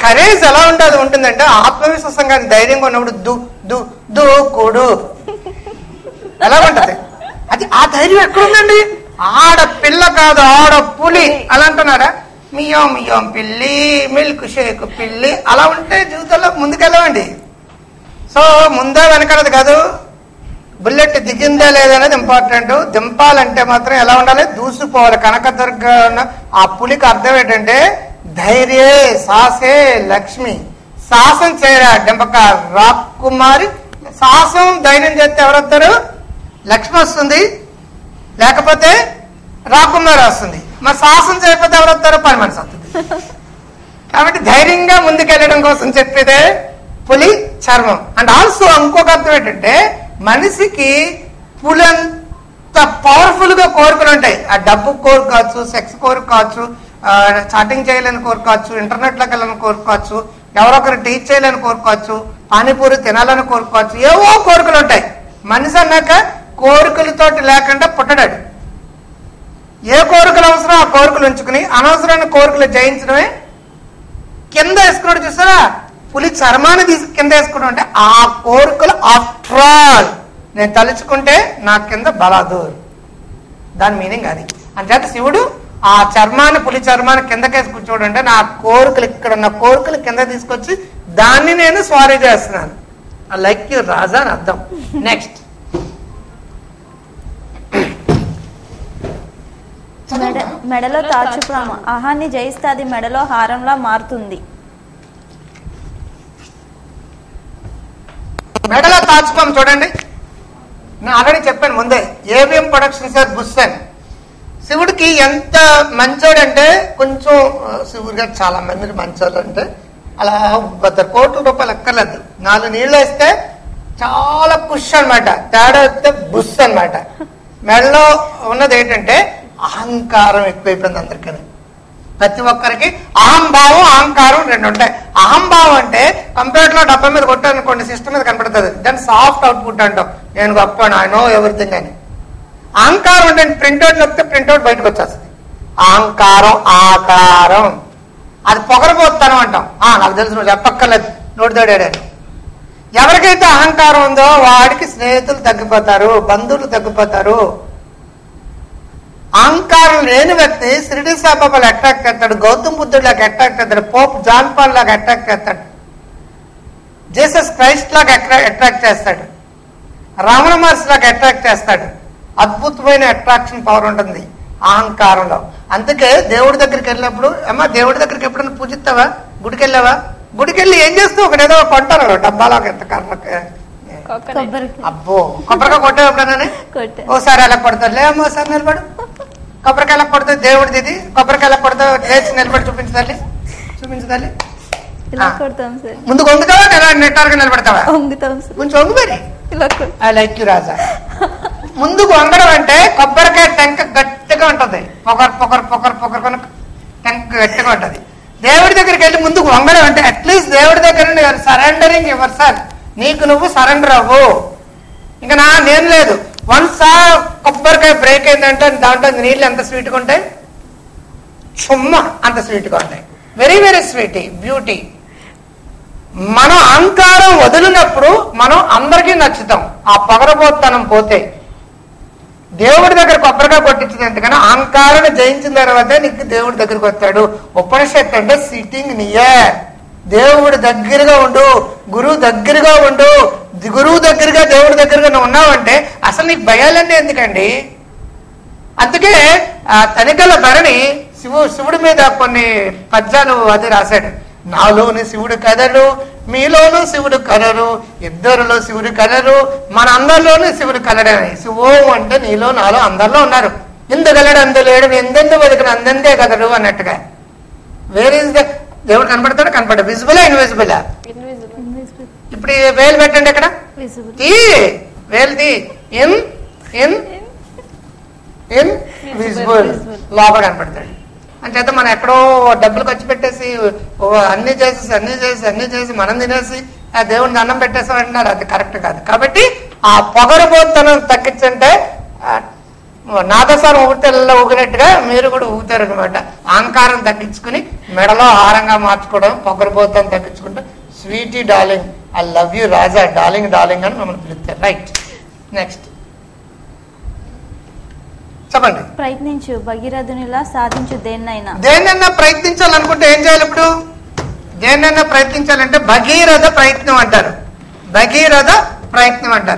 కరేజ్ ఎలా ఉంటుంది ఉంటుందంటే ఆత్మవిశ్వాసం కానీ ధైర్యంగా ఉన్నప్పుడు దు దు దూకుడు ఎలా ఉంటది. అది ఆ ధైర్యం ఎక్కడుందండి? ఆడ పిల్ల కాదు ఆడ పులి అలా అంటున్నారా? మియోం మియోం పిల్లి, మిల్క్ షేక్ పిల్లి అలా ఉంటే జీవితంలో ముందుకెళ్ళవండి. సో ముందే వెనకలది కాదు, బుల్లెట్ దిగిందా లేదనేది ఇంపార్టెంట్. దింపాలంటే మాత్రం ఎలా ఉండాలి? దూసిపోవాలి. కనకదుర్గ ఆ పులికి అర్థం ఏంటంటే ధైర్యే సాసే లక్ష్మి. సాహసం చేయరా డింపక రాకుమారి. సాహసం ధైర్యం చేస్తే ఎవరొస్తారు? లక్ష్మి వస్తుంది, లేకపోతే రాకుమారి వస్తుంది. మరి సాహసం చేయకపోతే ఎవరొస్తారు? పని మనిషి వస్తుంది. కాబట్టి ధైర్యంగా ముందుకెళ్ళడం కోసం చెప్పేదే పులి చర్మం. అండ్ ఆల్సో ఇంకొక అర్థం ఏంటంటే మనిషికి పులంత పవర్ఫుల్ గా కోరికలు ఉంటాయి. ఆ డబ్బు కోరిక కావచ్చు, సెక్స్ కోరిక కావచ్చు, చాటింగ్ చేయాలని కోరుకోవచ్చు, ఇంటర్నెట్ లోకి వెళ్ళాలని కోరుకోవచ్చు, ఎవరొకరు టీచ్ చేయాలని కోరుకోవచ్చు, పానీపూరి తినాలని కోరుకోవచ్చు, ఏవో కోరికలు ఉంటాయి. మనిషి అన్నాక కోరికలతోటి లేకుండా పుట్టడాడు. ఏ కోరికలు అవసరం ఆ కోరికలు ఉంచుకుని అనవసరమైన కోరికలు జయించడమే. కింద వేసుకున్నాడు చూసారా, పులి చర్మాన్ని తీసి కింద వేసుకున్నాడు అంటే ఆ కోరికలు ఆఫ్టర్ ఆల్ నేను తలుచుకుంటే నా కింద బలాదూర్, దాని మీనింగ్ అది. అంచేత శివుడు ఆ చర్మాన్ని పులి చర్మాన్ని కిందకేసి కూర్చోడంటే నా కోరికలు ఇక్కడ ఉన్న కోరికలు కింద తీసుకొచ్చి దాన్ని నేను స్వారీ చేస్తున్నాను. ఐ లైక్ యూ రాజా అని అర్థం. నెక్స్ట్ మెడలో తాచుపాము ఆహాన్ని జయిస్తే అది మెడలో హారంలా మారుతుంది. మెడలో తాచుపాము చూడండి, నేను ఆల్రెడీ చెప్పాను ముందే. ఏబిఎం ప్రొడక్షన్స్ సార్ బుస్సన్ శివుడికి ఎంత మంచోడంటే, కొంచెం శివుడి గారు చాలా మంది మంచోళ్ళు అంటే అలా పెద్ద కోట్ల రూపాయలు ఎక్కర్లేదు, నాలుగు నీళ్ళు వేస్తే చాలా ఖుష్ అనమాట. తేడా వస్తే బుస్ అనమాట. మెడలో ఉన్నది ఏంటంటే అహంకారం ఎక్కువైపోయింది అందరికీ. ప్రతి ఒక్కరికి అహంభావం అహంకారం రెండు ఉంటాయి. అహంభావం అంటే కంప్యూటర్ లో డబ్బా మీద కొట్టానుకోండి, సిస్టమ్ మీద కనపడుతుంది, దాన్ని సాఫ్ట్ అవుట్పుట్ అంటాం, నేను గొప్ప ఐ నో ఎవ్రీథింగ్ అని. అహంకారం అంటే ప్రింట్అవుట్ నొక్కితే ప్రింట్అవుట్ బయటకు వచ్చేస్తుంది. అహంకారం ఆకారం, అది పొగరబోతాను అంటాం. నాకు తెలుసు నువ్వు చెప్పక్కర్లేదు, నోటితోడాడు. ఎవరికైతే అహంకారం ఉందో వాడికి స్నేహితులు తగ్గిపోతారు, బంధువులు తగ్గిపోతారు. అహంకారం లేని వ్యక్తి షిరిడి సాయిబాబాలు అట్రాక్ట్ చేస్తాడు, గౌతమ్ బుద్ధుడు లాగా అట్రాక్ట్ చేస్తాడు, పోప్ జాన్ పాల్ లాగా అట్రాక్ట్ చేస్తాడు, జీసస్ క్రైస్ట్ లాగా అట్రాక్ట్ చేస్తాడు, రమణ మహర్షి లాగా అట్రాక్ట్ చేస్తాడు. అద్భుతమైన అట్రాక్షన్ పవర్ ఉంటుంది అహంకారంలో. అందుకే దేవుడి దగ్గరికి వెళ్ళినప్పుడు, అమ్మా దేవుడి దగ్గరికి ఎప్పుడైనా పూజిస్తావా? గుడికి వెళ్ళావా? గుడికి వెళ్ళి ఏం చేస్తావు? ఒకటి ఏదో కొంటారు డబ్బాలో ఎంత కర్ర, అబ్బో కొబ్బరికాయ కొట్టావు ఎప్పుడైనా? ఓసారి ఎలా కొడతారు, లే అమ్మ ఓసారి నిలబడు, కొబ్బరికాయ ఎలా కొడతావు దేవుడిది ఇది, కొబ్బరికాయ ఎలా కొడతావు లేచి నిలబడి చూపించదాలి చూపించదాలి ముందు వంగుతావా ఎలా నెట్టారుగా నిలబడతావా? కొంచెం వంగు మరి. ఐ లైక్ యూ రాజా. ముందుకు వంగడం అంటే కొబ్బరికాయ టెంక గట్టిగా ఉంటది, పొగర్ పొగర్ పొగర్ పొగర్ కొన టెంక గట్టిగా ఉంటది. దేవుడి దగ్గరికి వెళ్ళి ముందుకు వంగడం అంటే అట్లీస్ట్ దేవుడి దగ్గర సరెండరింగ్ యువర్ సెల్ఫ్, నీకు నువ్వు సరెండర్ అవ్వు. ఇంకా నా నేను లేదు. వన్స్ ఆ కొబ్బరికాయ బ్రేక్ అయిందంటే దాంట్లో నీళ్ళు ఎంత స్వీట్గా ఉంటాయి, చుమ్మ అంత స్వీట్గా ఉంటాయి. Very very sweet beauty. మనం అహంకారం వదిలినప్పుడు మనం అందరికీ నచ్చుతాం. ఆ పొగరబోతనం పోతే దేవుడి దగ్గర కొబ్బరికాయ కొట్టించింది ఎందుకన్నా అహంకారాన్ని జయించిన తర్వాత నీకు దేవుడి దగ్గరికి వస్తాడు. ఉపనిషత్తు అంటే సిట్టింగ్ నియర్, దేవుడి దగ్గరగా ఉండు, గురువు దగ్గరగా ఉండు. గురువు దగ్గరగా దేవుడి దగ్గరగా నువ్వు ఉన్నావంటే అసలు నీకు భయాలన్నీ ఎందుకండి? అందుకే ఆ తనికల ధరణి శివు శివుడి మీద కొన్ని పద్యాలు అది రాశాడు. నాలోని శివుడు కదరు, మీలోనూ శివుడు కలరు, ఇద్దరులో శివుడు కలరు, మన అందరిలోనూ శివుడు కలడని. శివో అంటే నీలో నాలో అందరిలో ఉన్నారు. ఇందుగలడు అందులేడు, ఎందెందు బతుకుని అందందే కదడు అన్నట్టుగా. వేర్ ఈజ్ ద దేవుడు కనపడతాడు కనపడ విజిబుల్ ఇన్విజిబుల్? ఇప్పుడు వేలు పెట్టండి ఇక్కడ, తీ వేలు తీ, ఇన్ ఇన్ ఇన్ విజిబుల్, లోపల కనపడతాడు. అంచేత మనం ఎక్కడో డబ్బులు ఖర్చు పెట్టేసి అన్ని చేసేసి అన్ని చేసి అన్ని చేసి మనం తినేసి ఆ దేవుడిని దండం పెట్టేసాం అంటున్నారు, అది కరెక్ట్ కాదు. కాబట్టి ఆ పొగరబోతనం తగ్గించంటే నాదసారం ఊగితే ఊగినట్టుగా మీరు కూడా ఊగుతారు అనమాట. అహంకారం తగ్గించుకుని మెడలో హారంగా మార్చుకోవడం, పొగరబోతాన్ని తగ్గించుకుంటూ sweetie darling, I love you రాజా, డార్లింగ్ డార్లింగ్ అని మమ్మల్ని పిలుస్తారు. రైట్, నెక్స్ట్ చెప్పండి. ప్రయత్నించు భగీరథునిలా సాధించు దేన్నైనా. దేన్నైనా ప్రయత్నించాలనుకుంటే ఏం చేయాలి? ఇప్పుడు దేన్నైనా ప్రయత్నించాలంటే భగీరథ ప్రయత్నం అంటారు. భగీరథ ప్రయత్నం అంటారు.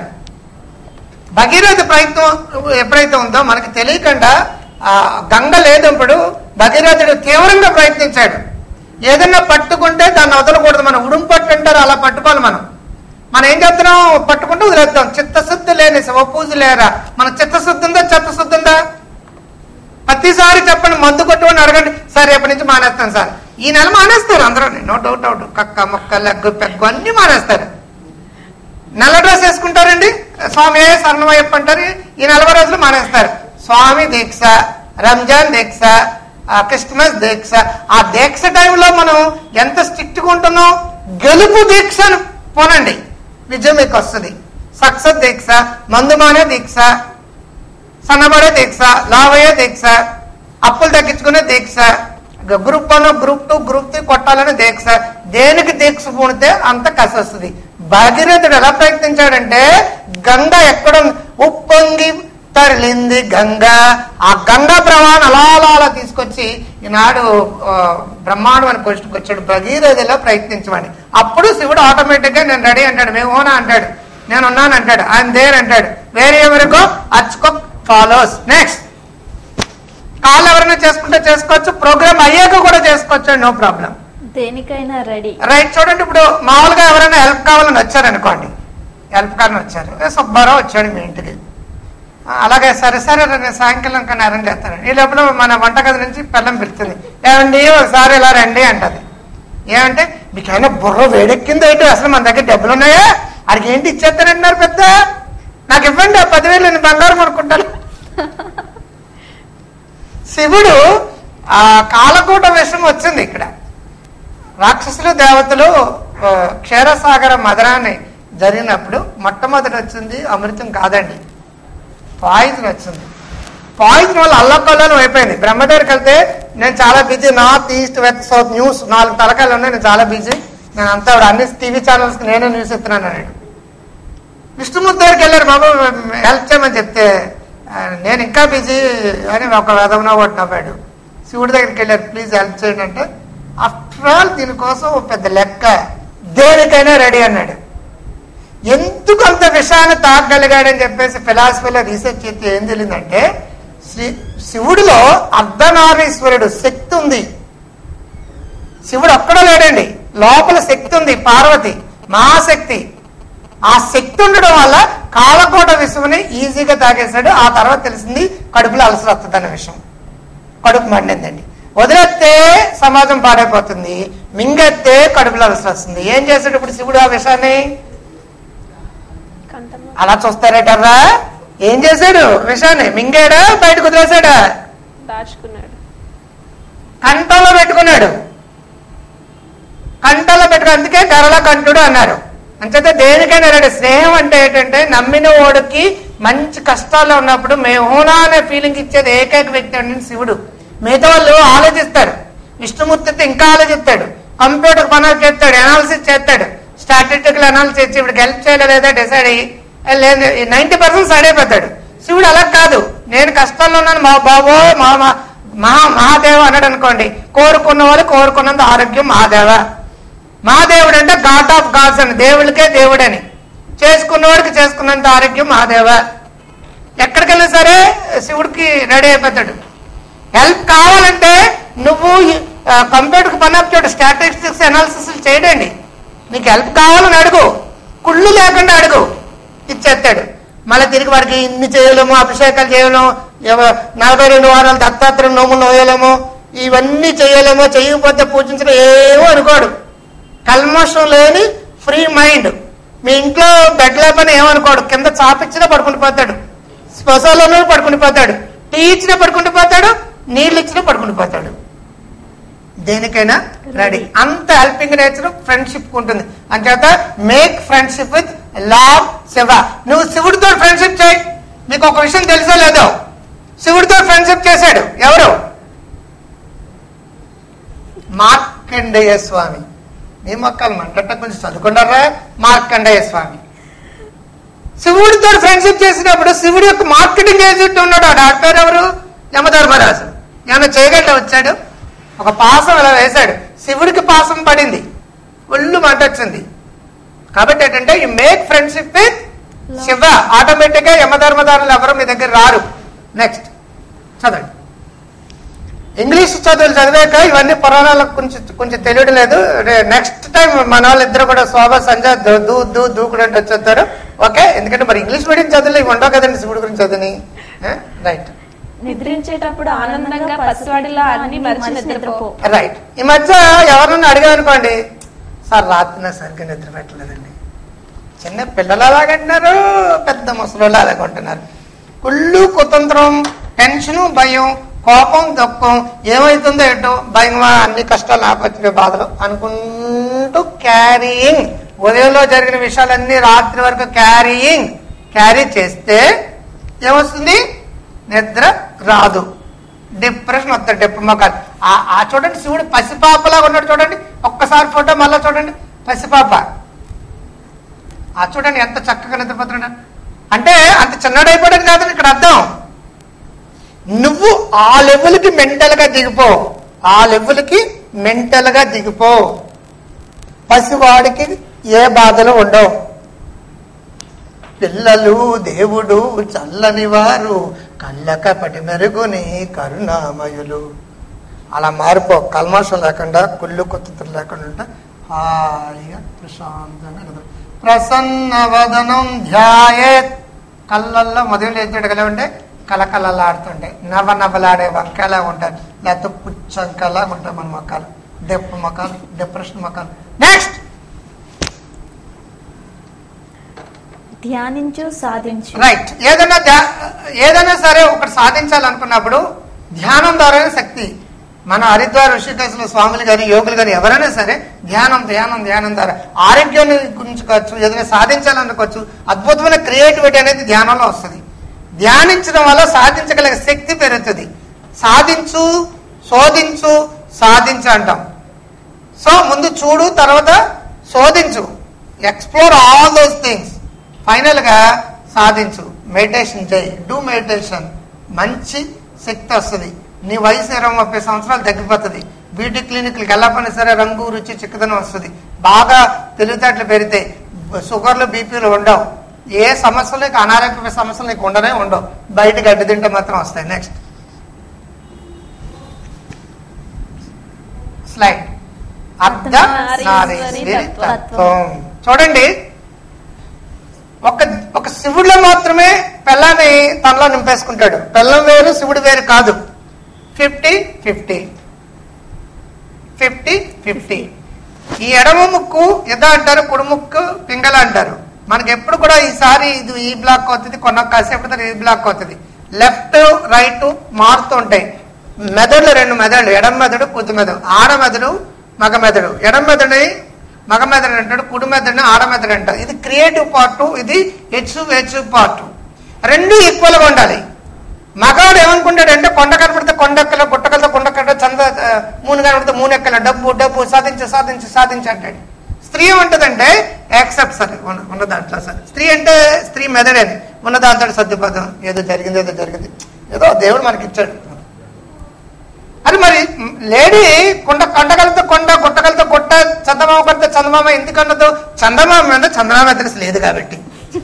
భగీరథ ప్రయత్నం ఎప్పుడైతే ఉందో మనకి తెలియకుండా గంగ లేదప్పుడు భగీరథుడు తీవ్రంగా ప్రయత్నించాడు. ఏదన్నా పట్టుకుంటే దాన్ని వదలకూడదు. మనం ఉడుం పట్టు అంటారు, అలా పట్టుకోవాలి. మనం మనం ఏం చేస్తున్నాం? పట్టుకుంటూ వదిలేద్దాం. చిత్తశుద్ధి లేని శివ పూజ లేరా? మన చిత్తశుద్ధి ఉందా? చిత్తశుద్ధి ఉందా? ప్రతిసారి చెప్పండి, మందు కొట్టుకొని అడగండి, సార్ రేపటి నుంచి మానేస్తాను సార్. ఈ నెల మానేస్తారు అందరూ, నో డౌట్ అవుట్. కక్క మొక్క లెగ్గు పెగ్గు అన్ని మానేస్తారు. నల్ల డ్రెస్ వేసుకుంటారండి, స్వామి శరణమయ్యప్ప అంటారు, ఈ నలభై రోజులు మానేస్తారు. స్వామి దీక్ష, రంజాన్ దీక్ష, క్రిస్మస్ దీక్ష. ఆ దీక్ష టైంలో మనం ఎంత స్ట్రిక్ట్ గా ఉంటున్నాం. గెలుపు దీక్షను పోనండి, విజయం మీకు వస్తుంది. సక్సెస్ దీక్ష, మందుమానే దీక్ష, సన్నబడే దీక్ష, లావయ్యే దీక్ష, అప్పులు తగ్గించుకునే దీక్ష, group one group two group three కొట్టాలనే దీక్ష. దేనికి దీక్ష పూనితే అంత కసి వస్తుంది. భగీరథుడు ఎలా ప్రయత్నించాడంటే గంగ ఎక్కడ ఉప్పొంగి తరలింది గంగ, ఆ గంగా ప్రవాహం అలా అలా అలా తీసుకొచ్చి ఈనాడు బ్రహ్మాండం అని క్వశ్చన్కి వచ్చాడు. భగీరథులా ప్రయత్నించమని. అప్పుడు శివుడు ఆటోమేటిక్ గా నేను రెడీ అంటాడు, మేము ఓనా అంటాడు, నేను ఉన్నాను అంటాడు, ఆయన దేర్ అంటాడు. వేరే ఎవరికో అచ్చుకో ఫాలోస్. నెక్స్ట్, కాళ్ళు ఎవరైనా చేసుకుంటే చేసుకోవచ్చు, ప్రోగ్రామ్ అయ్యాక కూడా చేసుకోవచ్చు, నో ప్రాబ్లం. దేనికైనా రెడీ. రైట్, చూడండి. ఇప్పుడు మామూలుగా ఎవరైనా హెల్ప్ కావాలని వచ్చారనుకోండి, హెల్ప్ కావాలని వచ్చారు, సుబ్బారావు వచ్చాడు మీ ఇంటికి, అలాగే సరే సరే నేను సాయంకాలం కానీ అరేంజ్ చేస్తాను. ఈ లోపల మన వంటగది నుంచి పిల్లం పిలుస్తుంది, ఏమండి ఒకసారి ఇలా రండి అంటది. ఏమంటే మీకైనా బుర్ర వేడెక్కింది ఏంటి, అసలు మన దగ్గర డబ్బులు ఉన్నాయా, అడిగి ఏంటి ఇచ్చేస్తానంటున్నారు పెద్ద, నాకు ఇవ్వండి ఆ పదివేలు నేను బంగారం అనుకుంటాను. శివుడు ఆ కాలకూట విషయం వచ్చింది ఇక్కడ. రాక్షసులు దేవతలు క్షీరసాగర మదనాన్ని జరిగినప్పుడు మొట్టమొదటి వచ్చింది అమృతం కాదండి, పాయిజన్ వచ్చింది. పాయిజన్ వల్ల అల్లకల్లోలం అయిపోయింది. బ్రహ్మదేవుడికి వెళ్తే నేను చాలా busy, north east west south news నాలుగు తలకాయలు ఉన్నాయి, నేను చాలా బిజీ, నేను అంతా అన్ని టీవీ ఛానల్స్కి నేనే న్యూస్ ఇస్తున్నాను అన్నాడు. విష్ణుమూర్తి దగ్గరికి వెళ్ళారు, బాబు హెల్ప్ చేయమని చెప్తే నేను ఇంకా బిజీ అని ఒక విధంగా ఒకటి నవ్వాడు. శివుడి దగ్గరికి వెళ్ళారు, ప్లీజ్ హెల్ప్ చేయండి అంటే, ఆఫ్టర్ ఆల్ దీనికోసం పెద్ద లెక్క, దేనికైనా రెడీ అన్నాడు. ఎందుకు అంత విషయాన్ని తాగగలిగాడని చెప్పేసి ఫిలాసఫీలో రీసెర్చ్ చేస్తే ఏం తెలియదంటే, శ్రీ శివుడిలో అర్ధనారీశ్వరుడు శక్తి ఉంది. శివుడు ఒక్కడో లేడండి, లోపల శక్తి ఉంది, పార్వతి మహాశక్తి. ఆ శక్తి ఉండడం వల్ల కాలకోట విషముని ఈజీగా తాగేశాడు. ఆ తర్వాత తెలిసింది కడుపులో అలసలు వస్తుంది అన్న విషయం. కడుపు మండిందండి. వదిలేస్తే సమాజం పాడైపోతుంది, మింగెత్తే కడుపులో అలసలు వస్తుంది. ఏం చేశాడు ఇప్పుడు శివుడు ఆ విషయాన్ని? అలా చూస్తారేటర్రా, ఏం చేశాడు విషయాన్ని? మింగాడా, బయటకు వదిలేశాడా? దాచుకున్నాడు, కంటలో పెట్టుకున్నాడు. కంటలో పెట్టుకుని అందుకే గరళ కంఠుడు అన్నారు. అంచేత దేనికైనా రెడీ. స్నేహం అంటే ఏంటంటే నమ్మిన వాడికి మంచి కష్టాల్లో ఉన్నప్పుడు మేహోనా అనే ఫీలింగ్ ఇచ్చేది ఏకైక వ్యక్తి అంటే శివుడు. మిగతా వాళ్ళు ఆలోచిస్తారు, విష్ణుమూర్తి అయితే ఇంకా ఆలోచిస్తాడు, కంప్యూటర్ పనులు చేస్తాడు, అనాలిసిస్ చేస్తాడు, స్టాటిస్టికల్ అనాలిసిస్ చేసి ఇప్పటికి హెల్ప్ చేయలేదా డిసైడ్ అయ్యి లేదు నైన్టీ పర్సెంట్ సైడ్ అయిపోతాడు. శివుడు అలా కాదు, నేను కష్టాల్లో ఉన్నాను మా బాబో మా మహా మహాదేవ అన్నాడు అనుకోండి, కోరుకున్న వాళ్ళు కోరుకున్నంత ఆరోగ్యం మహాదేవ. మహాదేవుడు అంటే గాడ్ ఆఫ్ గాడ్స్ అని, దేవుడికే దేవుడని, చేసుకున్నవాడికి చేసుకున్నంత ఆరోగ్యం మహాదేవ. ఎక్కడికి వెళ్ళినా సరే శివుడికి రెడీ అయిపోతాడు. హెల్ప్ కావాలంటే నువ్వు కంప్యూటర్కి పని అప్చాడు, స్టాటిస్టిక్స్ అనాలిసిస్ చేయడండి. నీకు హెల్ప్ కావాలని అడుగు, కుళ్ళు లేకుండా అడుగు, ఇచ్చేస్తాడు. మళ్ళీ తిరిగి వాడికి ఇన్ని చేయలేము, అభిషేకాలు చేయలేము, నలభై రెండు వారాలు దత్తాత్రేయ నోములు నోయలేము, ఇవన్నీ చేయలేమో, చేయకపోతే పూజించడం ఏమో అనుకోడు. కల్మషం లేని ఫ్రీ మైండ్. మీ ఇంట్లో బెడ్ లేపని ఏమనుకోడు, కింద చాపిచ్చినా పడుకుని పోతాడు, స్పెషల్లోనూ పడుకుని పోతాడు, టీ ఇచ్చినా పడుకుని పోతాడు, నీళ్ళు ఇచ్చినా పడుకుని పోతాడు. దేనికైనా రెడీ. అంత హెల్పింగ్ నేచర్ ఫ్రెండ్షిప్ ఉంటుంది. అంచేత make friendship with lord Shiva. నువ్వు శివుడితో ఫ్రెండ్షిప్ చేయి. మీకు ఒక విషయం తెలుసో లేదో, శివుడితో ఫ్రెండ్షిప్ చేశాడు ఎవరు? మార్కండేయ స్వామి. మీ మొక్కలు మంటట్ట కొంచెం చదువుకున్నారా? మార్కండేయ స్వామి. శివుడితో ఫ్రెండ్షిప్ చేసినప్పుడు శివుడి యొక్క మార్కెటింగ్ ఏజెంట్ ఉన్నాడు. ఆ డాక్టర్ ఎవరు? యమధర్మరాజు. ఏమైనా చేయగల వచ్చాడు, ఒక పాసం ఇలా వేశాడు, శివుడికి పాసం పడింది, ఒళ్ళు మంట వచ్చింది. కాబట్టి ఏంటంటే you make friendship with Shiva, automatic గా యమధర్మదారులు ఎవరు మీ దగ్గర రారు. నెక్స్ట్ చదవండి. ఇంగ్లీష్ చదువులు చదివాక ఇవన్నీ పురాణాలకు కొంచెం కొంచెం తెలియడం లేదు. నెక్స్ట్ టైం మన వాళ్ళిద్దరు కూడా శోభ సంజయ్ దూ దూ దూకుడంటే వచ్చేస్తారు. ఓకే, ఎందుకంటే మరి ఇంగ్లీష్ మీడియం చదువులు ఇవి ఉండవు కదండి శివుడి గురించి చదివి. రైట్. నిద్రించేటప్పుడు ఆనందంగా పసివాడిలా అన్ని మరిచి నిద్రపో. రైట్. ఈ మధ్య ఎవరన్నా అడిగామనుకోండి, సార్ రాత్రి నా సరిగ్గా నిద్ర పెట్టలేదండి. చిన్న పిల్లలు అలాగంటున్నారు, పెద్ద ముసలు అలాగంటున్నారు. కుళ్ళు కుతంత్రం, టెన్షను, భయం, కోపం, దుఃఖం, ఏమైతుందో ఏంటో భయంగా అన్ని కష్టాలు ఆపత్తిగా బాధలు అనుకుంటూ క్యారీయింగ్, ఉదయంలో జరిగిన విషయాలన్నీ రాత్రి వరకు క్యారీయింగ్ క్యారీ చేస్తే ఏమొస్తుంది? నిద్ర రాదు, డిప్రెషన్ వస్తుంది. డిప్ర మొక్కలు ఆ చూడండి, శివుడు పసిపాపలాగా ఉన్నాడు చూడండి. ఒక్కసారి ఫోటో మళ్ళా చూడండి, పసిపాప. ఆ చూడండి ఎంత చక్కగా నిద్రపోతున్నాడు. అంటే అంత చిన్నడైపోయాడు కాదని ఇక్కడ అర్థం. నువ్వు ఆ లెవెల్కి మెంటల్ గా దిగిపో, ఆ లెవెల్కి మెంటల్ గా దిగిపో. పసివాడికి ఏ బాధలు ఉండవు. పిల్లలు దేవుడు చల్లని వారు, కళ్ళ కపటి మెరుగుని కరుణామయులు. అలా మారిపో, కల్మషం లేకుండా, కుళ్ళు కుత్తులు లేకుండా ఉంటా హాయిగా ప్రశాంతంగా. ప్రసన్న వదనం ధ్యాయేత్, కళ్ళల్లో మొదలు ఎత్తుడు కలిగి ఉంటే కలకలలాడుతుంటాయి, నవ నవలాడే వంకాయలా ఉంటాయి, లేకపోతే పుచ్చంకలా ఉంటాయి మన మొక్కలు, డెప్పు మొక్కలు, డిప్రెషన్ మొక్కలు. నెక్స్ట్ ధ్యానించు, సాధించు. రైట్. ఏదైనా ఏదైనా సరే ఒకటి సాధించాలనుకున్నప్పుడు ధ్యానం ద్వారానే శక్తి. మన హరిద్వార్ ఋషికేశ్లో స్వాములు కానీ యోగులు కానీ ఎవరైనా సరే ధ్యానం ధ్యానం ధ్యానం ద్వారా ఆరోగ్యాన్ని గురించి కావచ్చు, ఏదైనా సాధించాలనుకోవచ్చు. అద్భుతమైన క్రియేటివిటీ అనేది ధ్యానంలో వస్తుంది. ధ్యానించడం వల్ల సాధించగలిగే శక్తి పెరుగుతుంది. సాధించు, శోధించు, సాధించు అంటాం. సో ముందు చూడు, తర్వాత శోధించు, explore all those things, final గా సాధించు. మెడిటేషన్ చేయి, డూ మెడిటేషన్. మంచి శక్తి వస్తుంది. నీ వయసు ఇరవై ముప్పై సంవత్సరాలు తగ్గిపోతుంది. బ్యూటీ క్లినిక్లకి వెళ్ళకపోయినా సరే రంగు, రుచి, చిక్కదనం వస్తుంది. బాగా తెలివితేటలు పెరిగితే షుగర్లు, బీపీలు ఉండవు. ఏ సమస్యలు, అనారోగ్య సమస్యలు నీకు ఉండనే ఉండవు. బయట గడ్డి తింటే మాత్రం వస్తాయి. Next slide. అర్ధనారీశ్వరి తత్వం. చూడండి, ఒక ఒక శివుడిలో మాత్రమే పెళ్ళాన్ని తనలో నింపేసుకుంటాడు. పెళ్ళం వేరు, శివుడు వేరు కాదు. ఫిఫ్టీ ఫిఫ్టీ ఫిఫ్టీ ఫిఫ్టీ ఈ ఎడమ ముక్కు ఎద అంటారు, కుడి ముక్కు పింగళ అంటారు. మనకి ఎప్పుడు కూడా ఈసారి ఇది ఈ బ్లాక్ అవుతుంది, కొన్న కాసేపు ఈ బ్లాక్ అవుతుంది. లెఫ్ట్ రైట్ మారుతూ ఉంటాయి. మెదడులు రెండు మెదడులు, ఎడమ మెదడు, కుడి మెదడు. ఆడ మెదడు, మగ మెదడు. ఎడమ మెదడుని మగ మెదడు అంటాడు, కుడి మెదడుని ఆడ మెదడు అంటారు. ఇది క్రియేటివ్ పార్ట్, ఇది హెచ్చు హెచ్చు పార్ట్. రెండు ఈక్వల్ గా ఉండాలి. మగాడు ఏమనుకుంటాడంటే కొండ కనపడితే కొండెక్కల, గుట్టకలతో కొండెక్కల, చంద మూను కనపడితే మూనెక్కల, డబ్బు డబ్బు సాధించి సాధించి సాధించి అంటాడు. స్త్రీ ఏమంటదంటే యాక్సెప్ట్, సరే ఉన్న దాంట్లో సరే. స్త్రీ అంటే స్త్రీ మెదడని, ఉన్న దాంతో సర్దుపదం, ఏదో జరిగింది ఏదో జరిగింది, ఏదో దేవుడు మనకి ఇచ్చాడు. అది మరి లేడీ కొండ కొండగలతో కొండ, గుట్టగలతో గుట్ట, చందమామ కడితే చందమామ ఎందుకన్నదో, చందమామ మీద చందమామ ఎదురు లేదు కాబట్టి,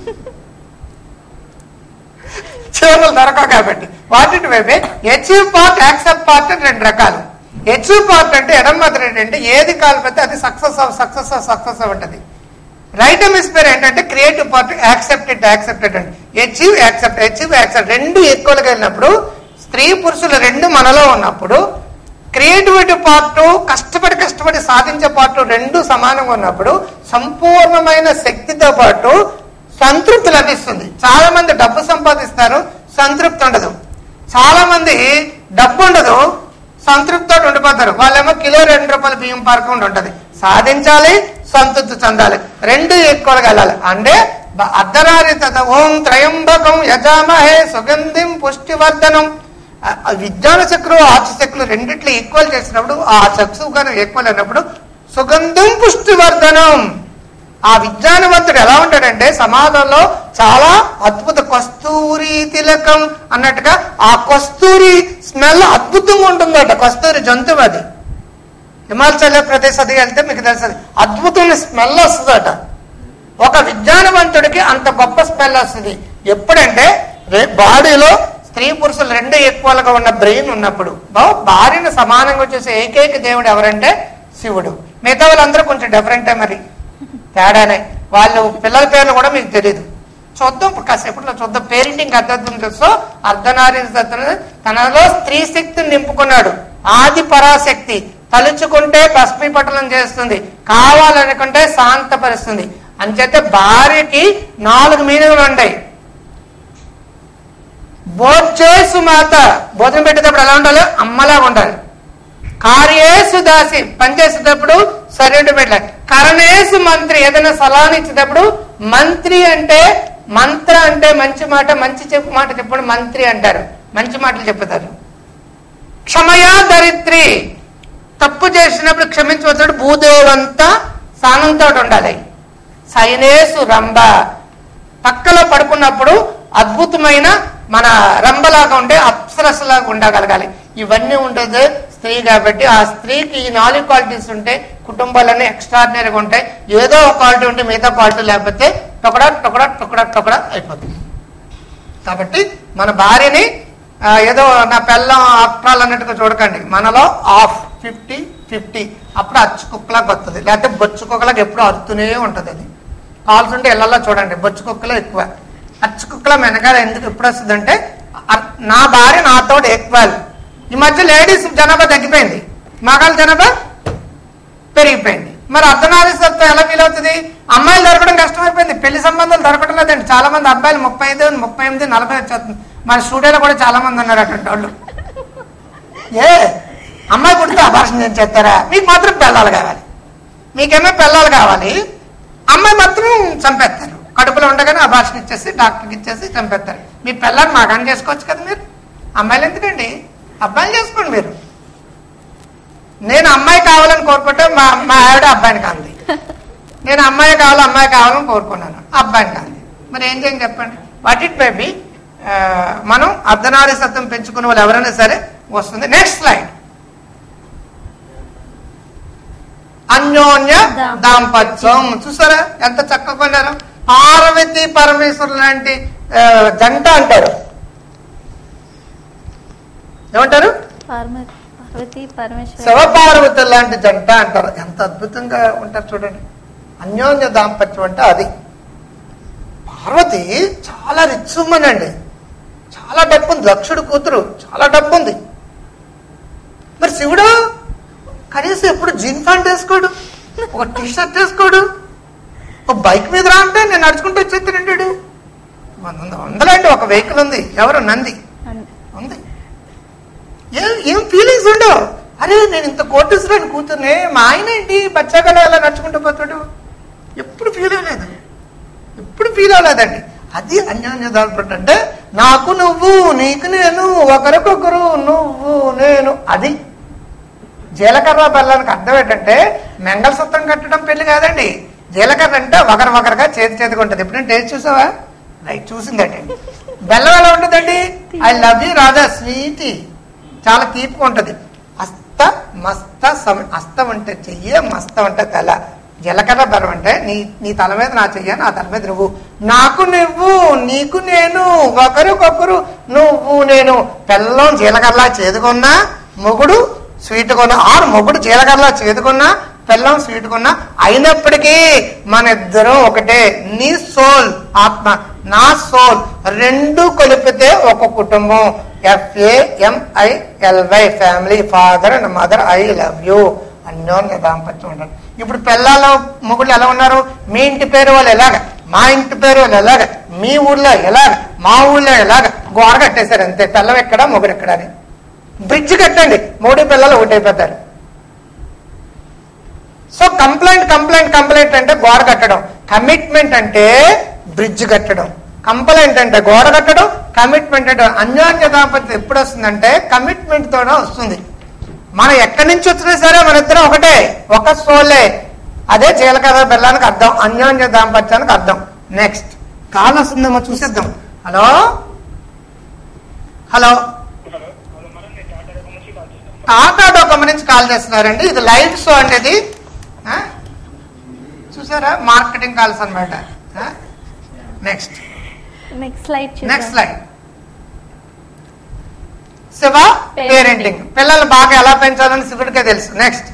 చివరిలో దొరకవు కాబట్టి. వాటి వైపే అచీవ్ పార్ట్, యాక్సెప్ట్ పార్ట్ అని రెండు రకాలు. అచీవ్ పార్ట్ అంటే ఎడమ మెదడు ఏంటంటే ఏది కాలిపోతే అది సక్సెస్ సక్సెస్ సక్సెస్ ఉంటుంది. రైట్ హెమిస్ఫియర్ ఏంటంటే క్రియేటివ్ పార్ట్, యాక్సెప్టెడ్ యాక్సెప్టెడ్ అంటే అచీవ్ యాక్సెప్ట్, అచీవ్ యాక్సెప్ట్ రెండు ఎక్కువగా వెళ్ళినప్పుడు, స్త్రీ పురుషులు రెండు మనలో ఉన్నప్పుడు, క్రియేటివిటీ పార్ట్ కష్టపడి కష్టపడి సాధించే పార్ట్ రెండు సమానంగా ఉన్నప్పుడు సంపూర్ణమైన శక్తితో పాటు సంతృప్తి లభిస్తుంది. చాలా మంది డబ్బు సంపాదిస్తారు, సంతృప్తి ఉండదు. చాలా మంది డబ్బు ఉండదు, సంతృప్తితో ఉండిపోతారు. వాళ్ళేమో కిలో రెండు రూపాయల బియ్యం పారకుండా ఉంటుంది. సాధించాలి, సంతృప్తి చెందాలి, రెండు ఎక్కువగా వెళ్ళాలి. అంటే అర్ధనారి తథ ఓం త్రయంబకం యజామహే సుగంధిం పుష్టివర్ధనం. విజ్ఞాన చక్రం, ఆచ చక్రులు రెండిట్లో ఈక్వల్ చేసినప్పుడు, ఆ చక్షు కానీ ఈక్వల్ అయినప్పుడు సుగంధం పుష్టివర్ధనం. ఆ విజ్ఞానవంతుడు ఎలా ఉంటాడంటే సమాజంలో చాలా అద్భుత కస్తూరి తిలకం అన్నట్టుగా ఆ కస్తూరి స్మెల్ అద్భుతంగా ఉంటుందట. కస్తూరి జంతువు అది. హిమాచల్ ప్రదేశ్ అది వెళ్తే మీకు తెలుస్తుంది, అద్భుతమైన స్మెల్ వస్తుందట. ఒక విజ్ఞానవంతుడికి అంత గొప్ప స్మెల్ వస్తుంది ఎప్పుడంటే బాడీలో స్త్రీ పురుషులు రెండు ఈక్వల్ గా ఉన్న బ్రెయిన్ ఉన్నప్పుడు. భార్యను సమానంగా చూసే ఏకైక దేవుడు ఎవరంటే శివుడు. మిగతా వాళ్ళందరూ కొంచెం డిఫరెంటే, మరి తేడానే. వాళ్ళు పిల్లల పేర్లు కూడా మీకు తెలియదు. చూద్దాం కాసేపట్లో చూద్దాం. పేరెంటింగ్ అర్థం తెలుసు. అర్ధనారీశ్వరుడు తనలో స్త్రీ శక్తిని నింపుకున్నాడు. ఆది పరాశక్తి. తలుచుకుంటే భస్మీపటలం చేస్తుంది, కావాలనుకుంటే శాంతపరుస్తుంది. అంచేతే భార్యకి నాలుగు మీనింగ్లు ఉంటాయి. భోజేసు మాత, భోజనం పెట్టేటప్పుడు ఎలా ఉండాలి? అమ్మలాగా ఉండాలి. కార్యేసు దాసి, పనిచేసేటప్పుడు సరైన పెట్టాలి. కరణేసు మంత్రి, ఏదైనా సలహాలు ఇచ్చేటప్పుడు మంత్రి అంటే మంత్ర అంటే మంచి మాట, మంచి చెప్పు మాట చెప్పడం మంత్రి అంటారు, మంచి మాటలు చెప్తారు. క్షమయా దరిత్రి, తప్పు చేసినప్పుడు క్షమించవచ్చాడు. భూదేవంతా సానంతో ఉండాలి. సైనేసు రంభ, పక్కలో పడుకున్నప్పుడు అద్భుతమైన మన రంభలాగా ఉంటే అప్సరస్లాగా ఉండగలగాలి. ఇవన్నీ ఉండదు స్త్రీ కాబట్టి. ఆ స్త్రీకి ఈ నాలుగు క్వాలిటీస్ ఉంటే కుటుంబాలన్నీ ఎక్స్ట్రాడినరీగా ఉంటాయి. ఏదో ఒక క్వాలిటీ ఉంటే మిగతా క్వాలిటీ లేకపోతే టొకడా టొకడా టొకడా టొకడా అయిపోతుంది. కాబట్టి మన భార్యని ఏదో నా పెళ్ళం అప్రాలు అన్నట్టుగా చూడకండి. మనలో ఆఫ్ ఫిఫ్టీ ఫిఫ్టీ. అప్పుడు అచ్చు కుక్కలాగా వస్తుంది, లేకపోతే బొచ్చు కుక్కలాగా ఎప్పుడు అరుతూనే ఉంటుంది. అది కాల్స్ ఉంటే ఇళ్లలో చూడండి, బొచ్చు కుక్కలో ఎక్కువ. అచ్చు కుక్కల వెనకాల ఎందుకు ఎప్పుడు వస్తుంది అంటే నా భార్య నాతో ఈక్వల్. ఈ మధ్య లేడీస్ జనాభా తగ్గిపోయింది, మగాళ్ళ జనాభా పెరిగిపోయింది. మరి అర్ధనారీశ్వరత్వం ఎలా ఫీల్ అవుతుంది? అమ్మాయిలు దొరకడం కష్టమైపోయింది, పెళ్లి సంబంధాలు దొరకడం లేదండి. చాలా మంది అబ్బాయిలు ముప్పై ఐదు ముప్పై ఎనిమిది నలభై వచ్చేస్తుంది. మన స్టూడియోలో కూడా చాలా మంది ఉన్నారు అటువంటి వాళ్ళు. ఏ అమ్మాయి పుడితే అభాషణ ఏం చేస్తారా? మీకు మాత్రం పిల్లలు కావాలి, మీకేమో పిల్లలు కావాలి, అమ్మాయి మాత్రం చంపేస్తారు. కడుపులో ఉండగానే అభాషణ ఇచ్చేసి డాక్టర్కి ఇచ్చేసి చంపేస్తారు. మీ పిల్లల్ని మాగాని చేసుకోవచ్చు కదా మీరు. అమ్మాయిలు ఎందుకండి? అబ్బాయిలు చేసుకోండి మీరు. నేను అమ్మాయి కావాలని కోరుకుంటే మా మా ఆవిడ అబ్బాయిని కాంది. నేను అమ్మాయి కావాలి అమ్మాయి కావాలని కోరుకున్నాను, అబ్బాయిని కాంది. మరి ఏం చేయండి చెప్పండి? What it may be. మనం అర్ధనారీసత్వం పెంచుకునే వాళ్ళు ఎవరైనా సరే వస్తుంది. Next slide. అన్యోన్య దాంపత్యం. చూసారా ఎంత చక్కగా కొన్నారు? పార్వతి పరమేశ్వరు లాంటి జంట అంటారు. ఏమంటారు? శివపార్వతి లాంటి జంట అంటారు. ఎంత అద్భుతంగా ఉంటారు చూడండి. అన్యోన్య దాంపత్యం అంటే అది. పార్వతి చాలా రిచ్ ఉమ్మన్ అండి, చాలా డబ్బు ఉంది. దక్షుడు కూతురు, చాలా డబ్బు ఉంది. మరి శివుడు కనీసం ఎప్పుడు జీన్ ప్యాంట్ వేసుకోడు, ఒక టీ షర్ట్ వేసుకోడు, ఒక బైక్ మీద రా అంటే నేను నడుచుకుంటూ వచ్చేస్తానంటాడు. వందలండి ఒక వెహికల్ ఉంది. ఎవరు? నంది ఉంది. ఏం ఏం ఫీలింగ్స్ ఉండవు. అరే నేను ఇంత కోటేశ్వరాన్ని కూతుర్నే, మా ఆయన ఏంటి బచ్చాగల ఎలా నడుచుకుంటూ పోతాడు? ఎప్పుడు ఫీల్ అవ్వలేదు, ఎప్పుడు ఫీల్ అవ్వలేదండి. అది అన్యోన్య దాంపత్యం అంటే నాకు నువ్వు, నీకు నేను, ఒకరికొకరు, నువ్వు నేను. అది జీలకర్ర బెల్లానికి అర్థం ఏంటంటే మంగళసూత్రం కట్టడం పెళ్లి కాదండి. జీలకర్ర అంటే ఒకరు ఒకరుగా చేతి చేతిగా ఉంటుంది. ఎప్పుడైనా టేస్ట్ చూసావా? లైక్ చూసిందండి. బెల్లం ఎలా ఉంటుందండి? ఐ లవ్ యూ రాజా, స్వీటీ, చాలా తీపిగా ఉంటుంది. అస్త మస్త అస్తం అంటే చెయ్యి, మస్తం అంటే తల. జీలకర్ర బెల్లం అంటే నీ నీ తల మీద నా చెయ్య, నా తల మీద నువ్వు, నాకు నువ్వు, నీకు నేను, ఒకరికొకరు, నువ్వు నేను. బెల్లం జీలకర్రలా చేదుకున్నా, మొగుడు స్వీట్ కొన్నా, ఆరు మొగుడు జీలకర్రలా చేదుకున్నా, బెల్లం స్వీట్ కొన్నా, అయినప్పటికీ మన ఇద్దరం ఒకటే. నీ సోల్ ఆత్మ, నా సోల్, రెండు కలిపితే ఒక కుటుంబం. F A M I L Y family, father and mother, I love you. అన్యోన్య దాంపత్యం ఉంటారు. ఇప్పుడు పిల్లలు మొగుళ్ళు ఎలా ఉన్నారు? మీ ఇంటి పేరు వాళ్ళు ఎలాగ, మా ఇంటి పేరు వాళ్ళు ఎలాగ, మీ ఊళ్ళో ఎలాగ, మా ఊళ్ళో ఎలాగ గోడ కట్టేశారు అంతే. పిల్లం ఎక్కడ మొగుడు ఎక్కడ అని బ్రిడ్జ్ కట్టండి, మూడు పిల్లలు ఒకటైపోతారు. సో కంప్లైంట్ కంప్లైంట్ కంప్లైంట్ అంటే గోడ కట్టడం, కమిట్మెంట్ అంటే బ్రిడ్జ్ కట్టడం. కంప్లైంట్ అంటే గోడ కట్టడం, కమిట్మెంట్ అంటే. అన్యోన్య దాంపత్యం ఎప్పుడు వస్తుందంటే కమిట్మెంట్ తోనే వస్తుంది. మనం ఎక్కడి నుంచి వచ్చినా సరే మన ఇద్దరం ఒకటే, ఒక సోలే. అదే జీలకర్ర బెల్లానికి అర్థం, అన్యోన్య దాంపత్యానికి అర్థం. నెక్స్ట్ కాల్ వస్తుందేమో చూసేద్దాం. హలో హలో టాటా డోకోమో నుంచి కాల్ చేస్తున్నారండి. ఇది లైవ్ షో అండి. ఇది చూసారా, మార్కెటింగ్ కాల్స్ అనమాట. Next next slide next slide Shiva parenting. పిల్లలు బాగా ఎలా పెంచాలని శివుడికే తెలుసు. Next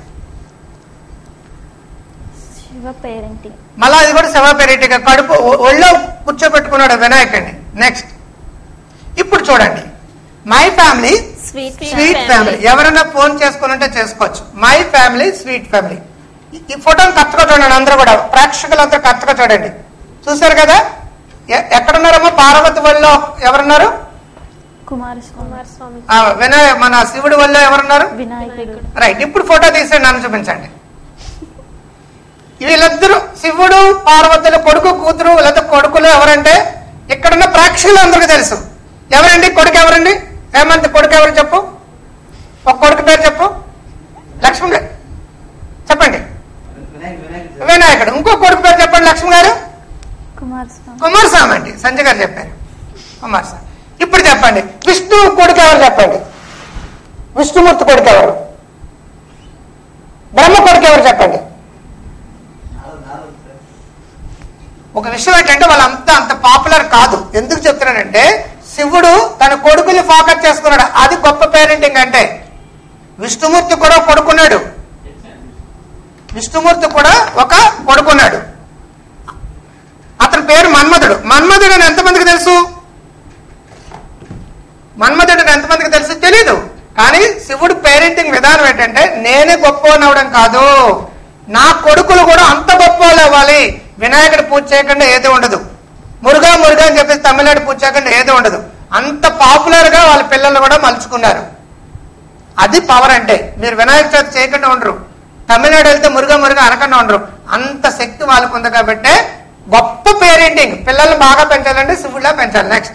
Shiva parenting. మళ్ళా అది కూడా శివ పేరెంటింగ్. కడుపు ఒళ్ళో కూర్చోబెట్టుకున్నాడు వినాయకుడిని. నెక్స్ట్ ఇప్పుడు చూడండి, my family sweet sweet family. ఎవరైనా ఫోన్ చేసుకోవాలంటే చేసుకోవచ్చు. My family sweet family. ఈ ఫోటోని కరెక్ట్గా చూడండి, అందరూ కూడా ప్రేక్షకులంతా కరెక్ట్గా చూడండి. చూసారు కదా, ఎక్కడున్నారమ్మా? పార్వతి వల్ల ఎవరున్నారు? కుమారస్వామి. వినాయ మన శివుడి వల్ల ఎవరున్నారు? వినాయకుడు. రైట్. ఇప్పుడు ఫోటో తీసండి, నన్ను చూపించండి. వీళ్ళిద్దరు శివుడు పార్వతుల కొడుకు కూతురు. లేదా కొడుకులు ఎవరంటే ఇక్కడున్న ప్రేక్షకులు అందరికీ తెలుసు. ఎవరండి కొడుకు? ఎవరండి? హేమంత్ కొడుకు ఎవరు చెప్పు? ఒక కొడుకు పేరు చెప్పు. లక్ష్మణ్ గారు చెప్పండి. వినాయకుడు. ఇంకో కొడుకు పేరు చెప్పండి లక్ష్మణ్ గారు. కుమారస్వామి. కుమారస్వామి అండి, సంజయ్ గారు చెప్పారు. కుమారస్వామి. ఇప్పుడు చెప్పండి, విష్ణు కొడుకు ఎవరు చెప్పండి? విష్ణుమూర్తి కొడుకు ఎవరు? బ్రహ్మ కొడుకు ఎవరు చెప్పండి? ఒక విషయం ఏంటంటే వాళ్ళంతా అంత పాపులర్ కాదు. ఎందుకు చెప్తున్నానంటే శివుడు తన కొడుకుని ఫోకస్ చేసుకున్నాడు. అది గొప్ప పేరెంటింగ్ అంటే. విష్ణుమూర్తి కూడా కొడుకున్నాడు. విష్ణుమూర్తి కూడా ఒక కొడుకున్నాడు. అతని పేరు మన్మధుడు. మన్మధుడు అని ఎంతమందికి తెలుసు? మన్మధుడు అని ఎంతమందికి తెలుసు? తెలీదు. కానీ శివుడు పేరెంటింగ్ విధానం ఏంటంటే నేనే గొప్పవాడిని అవడం కాదు, నా కొడుకులు కూడా అంత గొప్ప వాళ్ళు అవ్వాలి. వినాయకుడు పూజ చేయకుండా ఏది ఉండదు. మురుగా మురుగా అని చెప్పేసి తమిళనాడు పూజ చేయకుండా ఏది ఉండదు. అంత పాపులర్ గా వాళ్ళ పిల్లలు కూడా మలుచుకున్నారు. అది పవర్ అంటే. మీరు వినాయక చవితి చేయకుండా ఉండరు, తమిళనాడు వెళ్తే మురుగా మురుగా అనకుండా ఉండరు. అంత శక్తి వాళ్ళకు ఉంది కాబట్టి గొప్ప పేరెంటింగ్. పిల్లల్ని బాగా పెంచాలంటే శివుడిలా పెంచాలి. నెక్స్ట్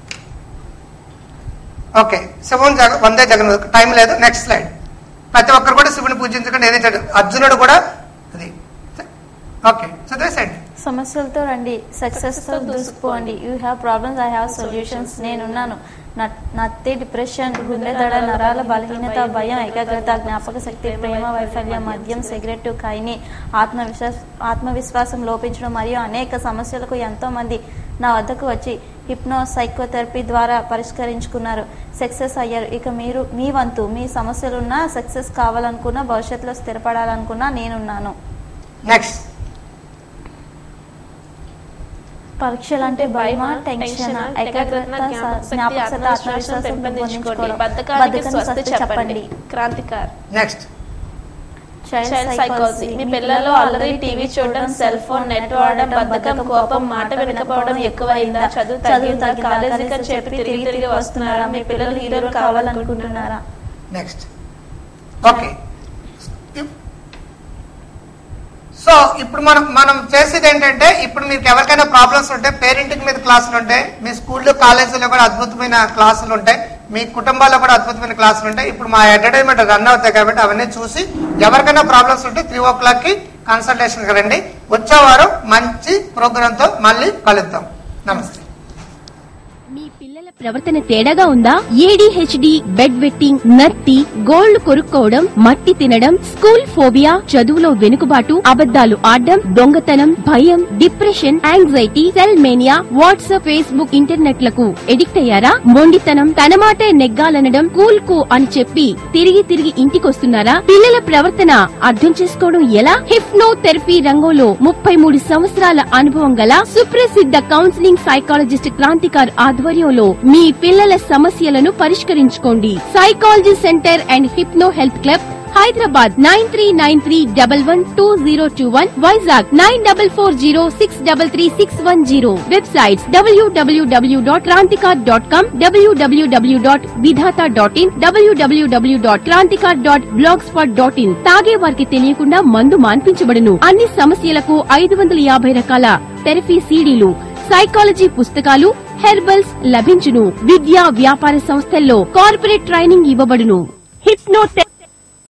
ఓకే, శివుని జగ వందే జగన్. టైం లేదు. Next slide. ప్రతి ఒక్కరు కూడా శివుని పూజించకుండా ఏది చేయడు. అర్జునుడు కూడా అది. ఓకే, చదివేసండి. సమస్యలతో రండి, సక్సెస్ తో దూసుకుపోండి. You have problems, I have solutions. నేనున్నాను. నత్తి, డిప్రెషన్, గుండె దడ, నరాల బలహీనత, భయం, ఏకాగ్రత, జ్ఞాపక శక్తి, ప్రేమ వైఫల్యం, మద్యం, సిగరెట్, కైని, ఆత్మవిశ్వాస ఆత్మవిశ్వాసం లోపించడం మరియు అనేక సమస్యలకు ఎంతో మంది నా వద్దకు వచ్చి హిప్నో సైకోథెరపీ ద్వారా పరిష్కరించుకున్నారు, సక్సెస్ అయ్యారు. ఇక మీరు మీ వంతు. మీ సమస్యలున్నా, సక్సెస్ కావాలనుకున్నా, భవిష్యత్తులో స్థిరపడాలనుకున్నా నేనున్నాను. నెక్స్ట్. పరీక్షలు అంటే భయమా, టెన్షన్, ఏకాగ్రత, జ్ఞాపకశక్తి, ఆత్మవిశ్వాసం పెంపొందించుకోండి. బద్ధకానికి స్వస్తి చెప్పండి. క్రాంతికార్. నెక్స్ట్. Child psychology. మీ పిల్లలు అల్లరి, టీవీ చూడడం, సెల్ ఫోన్, నెట్ వాడడం, బద్ధకం, కోపం, మాట వినకపోవడం ఎక్కువైందా? చదువు తగ్గిందా? కాలేజీకి చెప్పి తిరిగి తిరిగి వస్తున్నారా? మీ పిల్లలు హీరోలు కావాలనుకుంటున్నారా? నెక్స్ట్. ఓకే, సో ఇప్పుడు మనం మనం చేసేది ఏంటంటే, ఇప్పుడు మీకు ఎవరికైనా ప్రాబ్లమ్స్ ఉంటే పేరెంటింగ్ మీద క్లాసులు ఉంటాయి, మీ స్కూల్లో కాలేజీలో కూడా అద్భుతమైన క్లాసులు ఉంటాయి, మీ కుటుంబాల్లో కూడా అద్భుతమైన క్లాసులు ఉంటాయి. ఇప్పుడు మా అడ్వర్టైజ్మెంట్ రన్ అవుతాయి కాబట్టి అవన్నీ చూసి ఎవరికైనా ప్రాబ్లమ్స్ ఉంటే త్రీ ఓ క్లాక్ కి కన్సల్టేషన్కి రండి. వచ్చేవారం మంచి ప్రోగ్రామ్ తో మళ్ళీ కలుద్దాం. నమస్తే. మీ పిల్లల ప్రవర్తన తేడాగా ఉందా? ఏడీహెచ్డీ, బెడ్ వెట్టింగ్, నత్తి, గోళ్లు కొరుక్కోవడం, మట్టి తినడం, స్కూల్ ఫోబియా, చదువులో వెనుకబాటు, అబద్దాలు ఆడడం, దొంగతనం, భయం, depression, anxiety, cell mania, WhatsApp, Facebook, internet లకు ఎడిక్ట్ అయ్యారా? మొండితనం, తన మాటే నెగ్గాలనడం, కూల్ కు అని చెప్పి తిరిగి తిరిగి ఇంటికొస్తున్నారా? పిల్లల ప్రవర్తన అర్థం చేసుకోవడం ఎలా? హిప్నో థెరపీ రంగంలో ముప్పై మూడు సంవత్సరాల అనుభవం గల సుప్రసిద్ధ కౌన్సిలింగ్ సైకాలజిస్ట్ క్రాంతికార్ ఆధ్వర్యంలో మీ పిల్లల సమస్యలను పరిష్కరించుకోండి. Psychology centre and hypno health club, Hyderabad nine three nine three double one two zero two one, Vizag nine double four zero six double three six one zero. Websites WWW dot Krantikar dot com, WWW dot Vidhata dot in, WWW dot Krantikar dot blogspot dot in. తాగే వారికి తెలియకుండా మందు మాన్పించబడును. అన్ని సమస్యలకు ఐదు వందల యాభై రకాల థెరపీ సీడీలు, సైకాలజీ పుస్తకాలు, హెర్బల్స్ లభించును. విద్యా వ్యాపార సంస్థల్లో కార్పొరేట్ ట్రైనింగ్ ఇవ్వబడును. హిప్నో